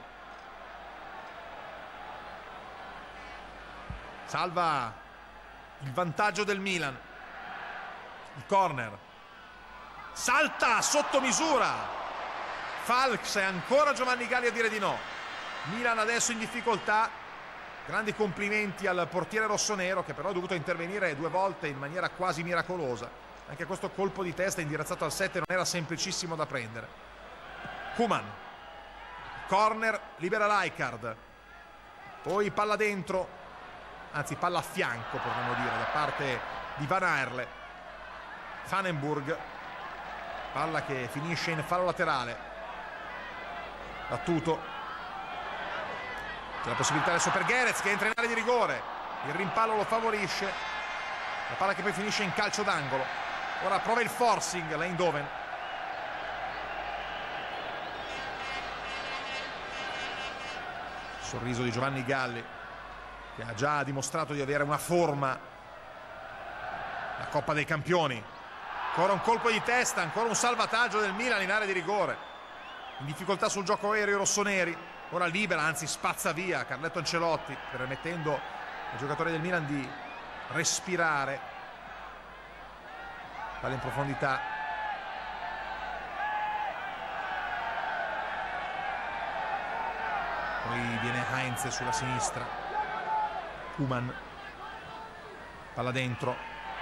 salva il vantaggio del Milan, il corner, salta sotto misura Falks e ancora Giovanni Galli a dire di no. Milan adesso in difficoltà, grandi complimenti al portiere rossonero che però ha dovuto intervenire due volte in maniera quasi miracolosa, anche questo colpo di testa indirizzato al sette non era semplicissimo da prendere. Koeman, corner, libera Rijkaard, poi palla dentro, anzi palla a fianco potremmo dire da parte di Van Aerle. Vanenburg, palla che finisce in fallo laterale, battuto, c'è la possibilità adesso per Gerets che entra in area di rigore, il rimpallo lo favorisce, la palla che poi finisce in calcio d'angolo. Ora prova il forcing l'Eindhoven, sorriso di Giovanni Galli che ha già dimostrato di avere una forma la Coppa dei Campioni. Ancora un colpo di testa, ancora un salvataggio del Milan in area di rigore, in difficoltà sul gioco aereo rossoneri, ora libera, anzi spazza via Carletto Ancelotti, permettendo ai giocatori del Milan di respirare. Palla in profondità, poi viene Heinz sulla sinistra, Koeman, palla dentro,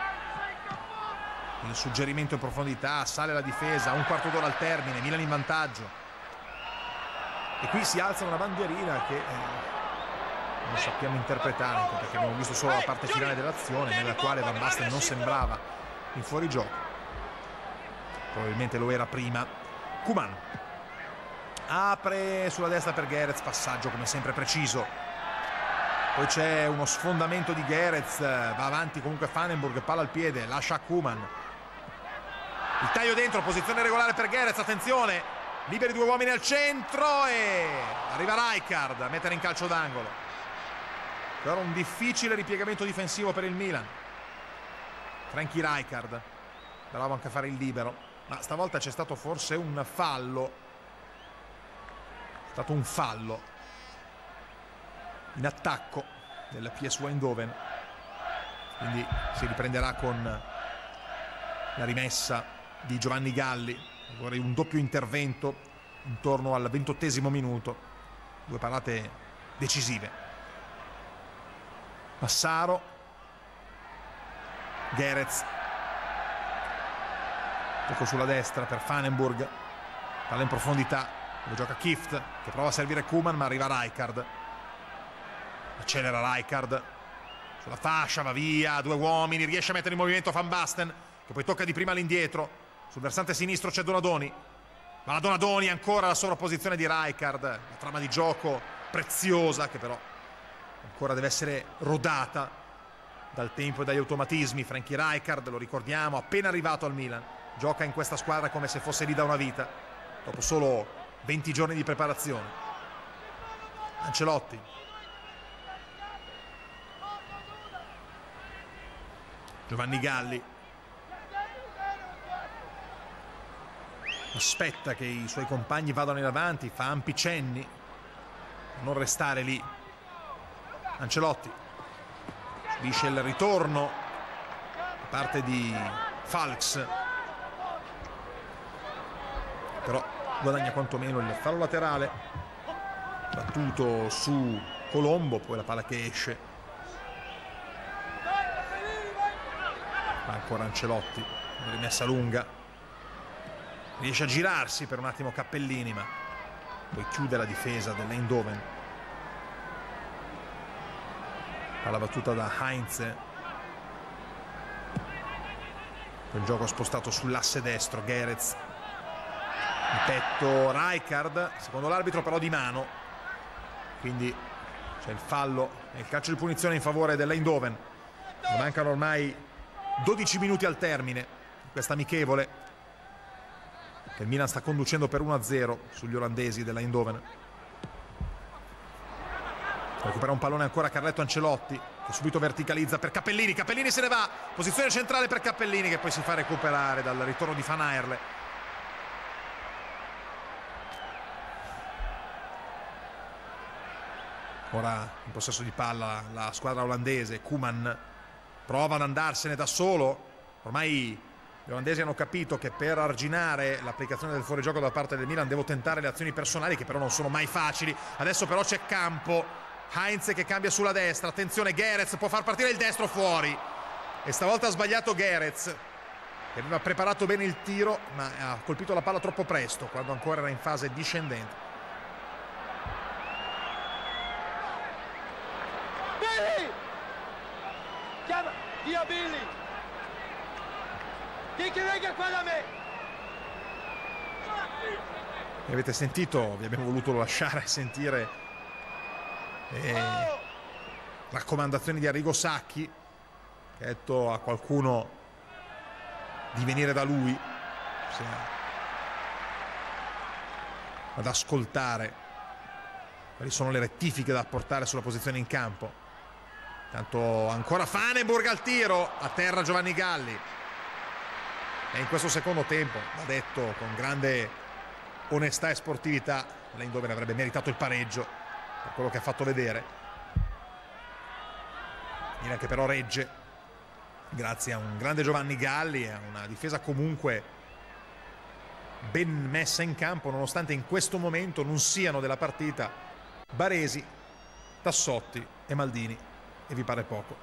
il suggerimento in profondità, sale la difesa, un quarto d'ora al termine, Milan in vantaggio e qui si alza una bandierina che eh, non sappiamo interpretare, anche perché abbiamo visto solo la parte finale dell'azione nella quale Van Basten non sembrava in fuorigioco, probabilmente lo era prima. Koeman apre sulla destra per Gerets, passaggio come sempre preciso, poi c'è uno sfondamento di Gerets, va avanti comunque Vanenburg, palla al piede, lascia a Koeman, il taglio dentro, posizione regolare per Gerets, attenzione, liberi due uomini al centro e arriva Rijkaard a mettere in calcio d'angolo. Però un difficile ripiegamento difensivo per il Milan. Frankie Rijkaard, bravo anche a fare il libero, ma stavolta c'è stato forse un fallo, è stato un fallo in attacco del P S V Eindhoven, quindi si riprenderà con la rimessa di Giovanni Galli. Vorrei un doppio intervento intorno al ventottesimo minuto, due parate decisive. Massaro, Gerets, tocco sulla destra per Vanenburg, palla in profondità dove gioca Kieft che prova a servire Koeman ma arriva Rijkaard, accelera Rijkaard sulla fascia, va via, due uomini, riesce a mettere in movimento Van Basten che poi tocca di prima all'indietro. Sul versante sinistro c'è Donadoni, ma la Donadoni ancora la sovrapposizione di Rijkaard, la trama di gioco preziosa che però ancora deve essere rodata dal tempo e dagli automatismi. Frankie Rijkaard, lo ricordiamo, appena arrivato al Milan, gioca in questa squadra come se fosse lì da una vita, dopo solo venti giorni di preparazione. Ancelotti. Giovanni Galli. Aspetta che i suoi compagni vadano in avanti, fa ampi cenni a non restare lì. Ancelotti subisce il ritorno da parte di Falks, però guadagna quantomeno il fallo laterale battuto su Colombo, poi la palla che esce. Ancora Ancelotti, rimessa lunga, riesce a girarsi per un attimo Cappellini, ma poi chiude la difesa dell'Eindhoven. Palla battuta da Heinz, il gioco spostato sull'asse destro. Gerets, il petto Rijkaard, secondo l'arbitro però di mano, quindi c'è il fallo e il calcio di punizione in favore dell'Eindhoven. Mancano ormai dodici minuti al termine di questa amichevole che il Milan sta conducendo per uno a zero sugli olandesi dell'Eindhoven. Recupera un pallone ancora Carletto Ancelotti, che subito verticalizza per Cappellini. Cappellini se ne va, posizione centrale per Cappellini, che poi si fa recuperare dal ritorno di Van Aerle. Ora in possesso di palla la squadra olandese. Koeman prova ad andarsene da solo. Ormai gli olandesi hanno capito che per arginare l'applicazione del fuorigioco da parte del Milan devo tentare le azioni personali, che però non sono mai facili. Adesso però c'è campo. Heinz che cambia sulla destra, attenzione, Gerets può far partire il destro, fuori, e stavolta ha sbagliato Gerets, che aveva preparato bene il tiro ma ha colpito la palla troppo presto quando ancora era in fase discendente. Billy! Chiama, via Billy! Chi che venga qua da me! E avete sentito, vi abbiamo voluto lasciare sentire e raccomandazioni di Arrigo Sacchi, che ha detto a qualcuno di venire da lui ad ascoltare quali sono le rettifiche da apportare sulla posizione in campo. Tanto ancora Fanenburg al tiro, a terra Giovanni Galli, e in questo secondo tempo, va detto con grande onestà e sportività, l'Eindhoven avrebbe meritato il pareggio per quello che ha fatto vedere. Milan che però regge grazie a un grande Giovanni Galli e a una difesa comunque ben messa in campo, nonostante in questo momento non siano della partita Baresi, Tassotti e Maldini, e vi pare poco.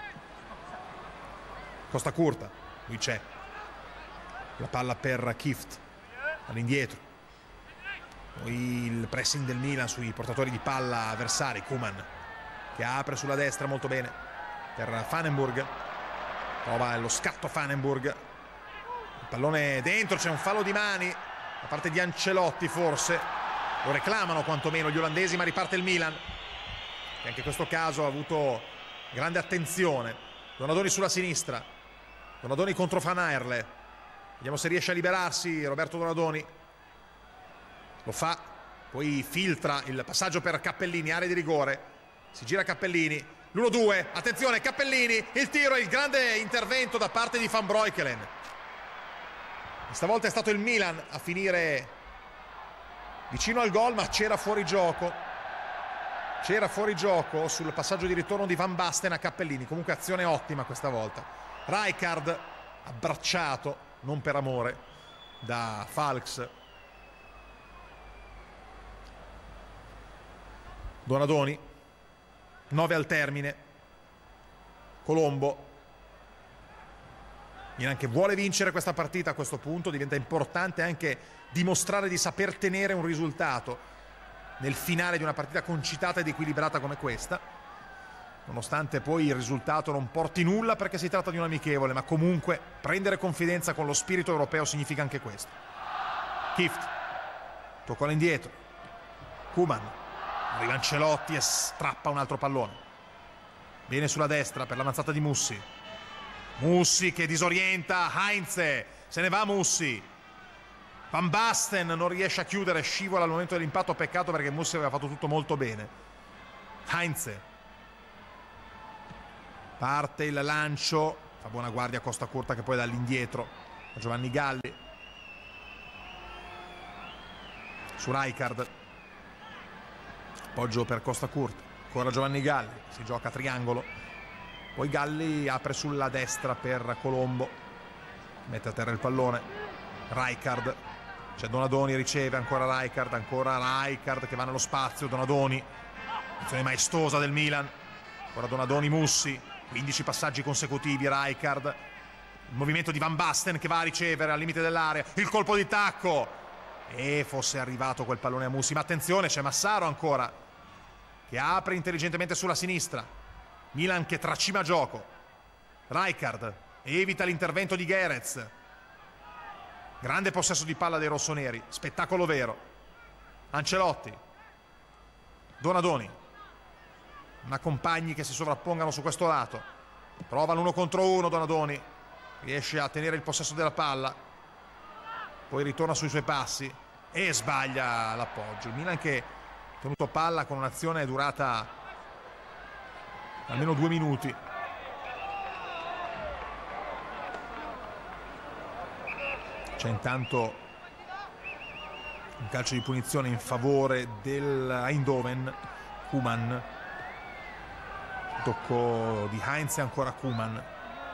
Costa Curta, lui c'è, la palla per Kift all'indietro. Poi il pressing del Milan sui portatori di palla avversari. Koeman che apre sulla destra molto bene per Fanenburg, trova lo scatto Fanenburg, il pallone dentro, c'è un fallo di mani da parte di Ancelotti, forse lo reclamano quantomeno gli olandesi, ma riparte il Milan, che anche in questo caso ha avuto grande attenzione. Donadoni sulla sinistra, Donadoni contro Van Aerle, vediamo se riesce a liberarsi Roberto Donadoni. Lo fa, poi filtra il passaggio per Cappellini, area di rigore, si gira Cappellini, l'uno due, attenzione Cappellini, il tiro e il grande intervento da parte di Van Breukelen. Stavolta è stato il Milan a finire vicino al gol, ma c'era fuori gioco, c'era fuori gioco sul passaggio di ritorno di Van Basten a Cappellini. Comunque azione ottima questa volta. Rijkaard abbracciato, non per amore, da Falks. Donadoni, nove al termine, Colombo. Milan che vuole vincere questa partita a questo punto, diventa importante anche dimostrare di saper tenere un risultato nel finale di una partita concitata ed equilibrata come questa, nonostante poi il risultato non porti nulla perché si tratta di un amichevole, ma comunque prendere confidenza con lo spirito europeo significa anche questo. Kift, tocco all'indietro, Koeman. Arriva Ancelotti e strappa un altro pallone. Viene sulla destra per l'avanzata di Mussi. Mussi che disorienta Heinz, se ne va Mussi. Van Basten non riesce a chiudere, scivola al momento dell'impatto, peccato perché Mussi aveva fatto tutto molto bene. Heinz parte il lancio, fa buona guardia a Costa Curta che poi dall'indietro a Giovanni Galli su Rijkaard, appoggio per Costa Curta, ancora Giovanni Galli, si gioca a triangolo, poi Galli apre sulla destra per Colombo, mette a terra il pallone, Rijkaard, c'è Donadoni, riceve ancora Rijkaard, ancora Rijkaard che va nello spazio, Donadoni, azione maestosa del Milan, ancora Donadoni, Mussi, quindici passaggi consecutivi, Rijkaard, il movimento di Van Basten che va a ricevere al limite dell'area, il colpo di tacco, e fosse arrivato quel pallone a Mussi, ma attenzione, c'è Massaro ancora che apre intelligentemente sulla sinistra, Milan che tracima gioco, Rijkaard evita l'intervento di Gerets, grande possesso di palla dei rossoneri, spettacolo vero, Ancelotti, Donadoni, ma compagni che si sovrappongano su questo lato, prova l'uno contro uno, Donadoni riesce a tenere il possesso della palla, poi ritorna sui suoi passi e sbaglia l'appoggio. Il Milan che ha tenuto palla con un'azione durata almeno due minuti. C'è intanto un calcio di punizione in favore del Eindhoven, Koeman, tocco di Heinz e ancora Koeman,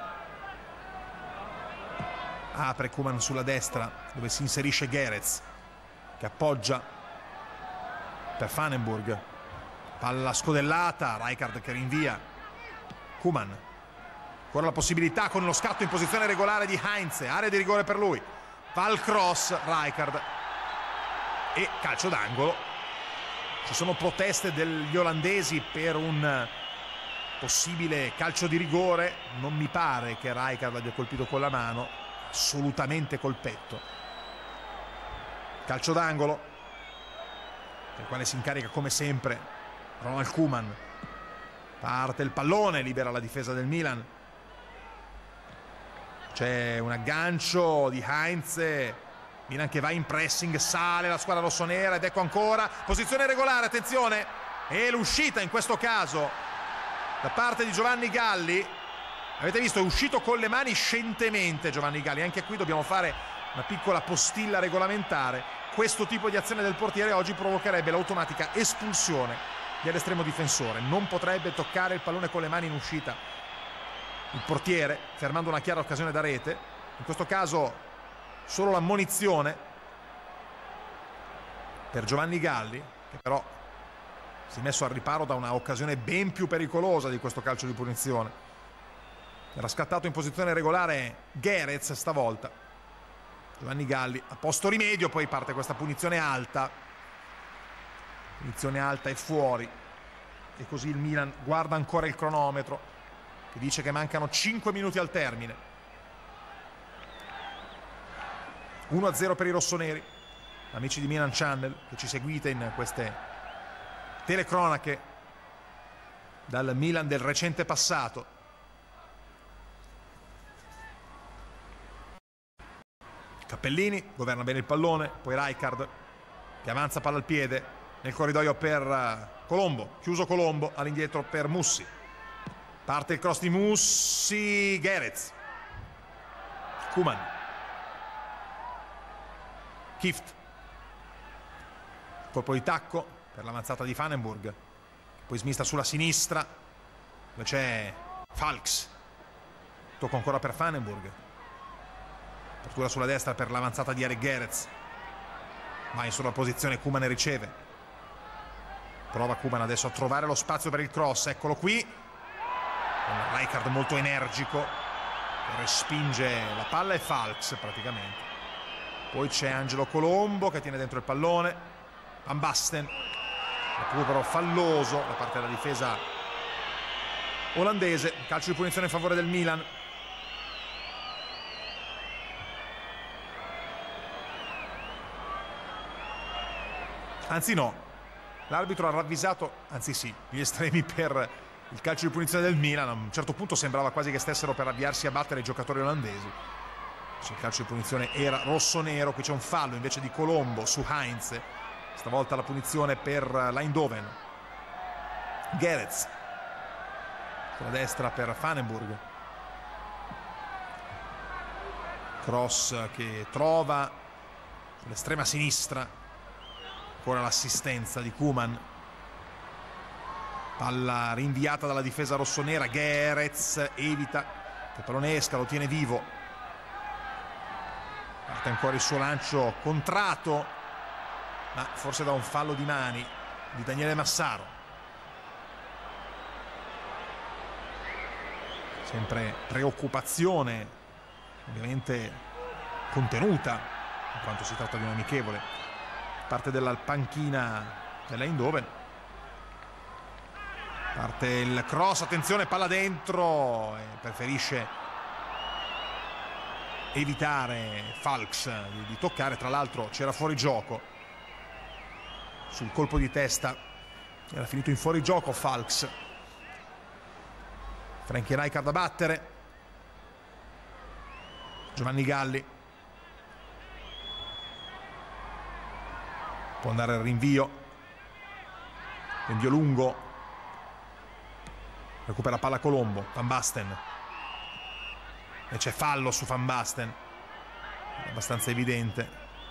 apre Koeman sulla destra dove si inserisce Gerets che appoggia per Vandenburg, palla scodellata, Rijkaard che rinvia, Koeman, ancora la possibilità con lo scatto in posizione regolare di Heinz, area di rigore per lui, va al cross Rijkaard e calcio d'angolo. Ci sono proteste degli olandesi per un possibile calcio di rigore, non mi pare che Rijkaard abbia colpito con la mano, assolutamente col petto. Calcio d'angolo del quale si incarica come sempre Ronald Koeman, parte il pallone, libera la difesa del Milan, c'è un aggancio di Heinz, Milan che va in pressing, sale la squadra rossonera ed ecco ancora posizione regolare, attenzione, e l'uscita in questo caso da parte di Giovanni Galli, avete visto, è uscito con le mani scientemente Giovanni Galli, anche qui dobbiamo fare una piccola postilla regolamentare, questo tipo di azione del portiere oggi provocherebbe l'automatica espulsione dell'estremo difensore, non potrebbe toccare il pallone con le mani in uscita il portiere, fermando una chiara occasione da rete, in questo caso solo l'ammonizione per Giovanni Galli, che però si è messo al riparo da una occasione ben più pericolosa di questo calcio di punizione. Era scattato in posizione regolare Gerets stavolta, Giovanni Galli ha posto rimedio, poi parte questa punizione alta, punizione alta e fuori, e così il Milan guarda ancora il cronometro che dice che mancano cinque minuti al termine. uno a zero per i rossoneri, amici di Milan Channel che ci seguite in queste telecronache dal Milan del recente passato. Cappellini governa bene il pallone, poi Rijkaard che avanza palla al piede nel corridoio per Colombo, chiuso Colombo, all'indietro per Mussi, parte il cross di Mussi, Gerets, Koeman, Kift, colpo di tacco per l'avanzata di Vandenburg, poi smista sulla sinistra dove c'è Falks, tocco ancora per Vandenburg, apertura sulla destra per l'avanzata di Eric Gerets, va in sovrapposizione, Koeman riceve, prova Koeman adesso a trovare lo spazio per il cross, eccolo qui, Rijkaard molto energico che respinge la palla e Falks praticamente, poi c'è Angelo Colombo che tiene dentro il pallone, Van Basten, recupero falloso da parte della difesa olandese, calcio di punizione in favore del Milan. Anzi no, l'arbitro ha ravvisato, anzi sì, gli estremi per il calcio di punizione del Milan. A un certo punto sembrava quasi che stessero per avviarsi a battere i giocatori olandesi. Il calcio di punizione era rosso-nero. Qui c'è un fallo invece di Colombo su Heinz, stavolta la punizione per l'Eindhoven. Gerets sulla destra per Vandenburg, cross che trova sull'estrema sinistra, ancora l'assistenza di Koeman, palla rinviata dalla difesa rossonera. Gerets evita che il pallone esca, lo tiene vivo, parte ancora il suo lancio contrato, ma forse da un fallo di mani di Daniele Massaro. Sempre preoccupazione, ovviamente contenuta, in quanto si tratta di un amichevole, parte della panchina dell'Eindhoven. Parte il cross, attenzione, palla dentro, e preferisce evitare Falks di, di toccare. Tra l'altro c'era fuorigioco sul colpo di testa, era finito in fuorigioco Falks. Frankie Rijkaard a battere, Giovanni Galli, può andare al rinvio, rinvio lungo, recupera palla Colombo, Van Basten, e c'è fallo su Van Basten, abbastanza evidente.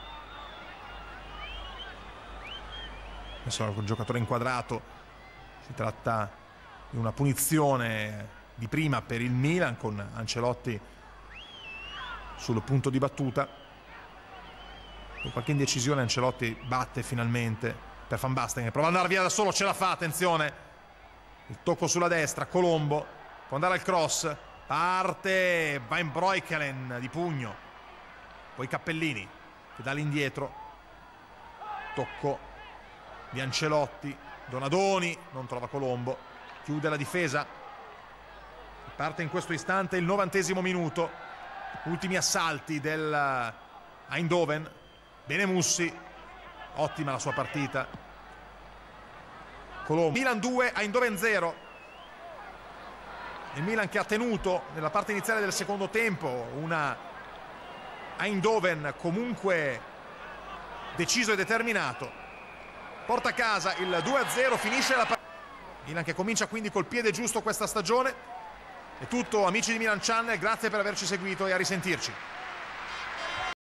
Adesso è un giocatore inquadrato, si tratta di una punizione di prima per il Milan, con Ancelotti sul punto di battuta. Con qualche indecisione Ancelotti batte finalmente per Van Basten, che prova ad andare via da solo, ce la fa, attenzione, il tocco sulla destra, Colombo può andare al cross, parte Van Breukelen di pugno, poi Cappellini che dà l'indietro, tocco di Ancelotti, Donadoni non trova Colombo, chiude la difesa. Parte in questo istante il novantesimo minuto, ultimi assalti del Eindhoven. Bene Mussi, ottima la sua partita. Colombo. Milan due, Eindhoven zero. Il Milan che ha tenuto nella parte iniziale del secondo tempo una Eindhoven comunque deciso e determinato. Porta a casa il due a zero, finisce la partita. Milan che comincia quindi col piede giusto questa stagione. È tutto amici di Milan Channel, grazie per averci seguito e a risentirci.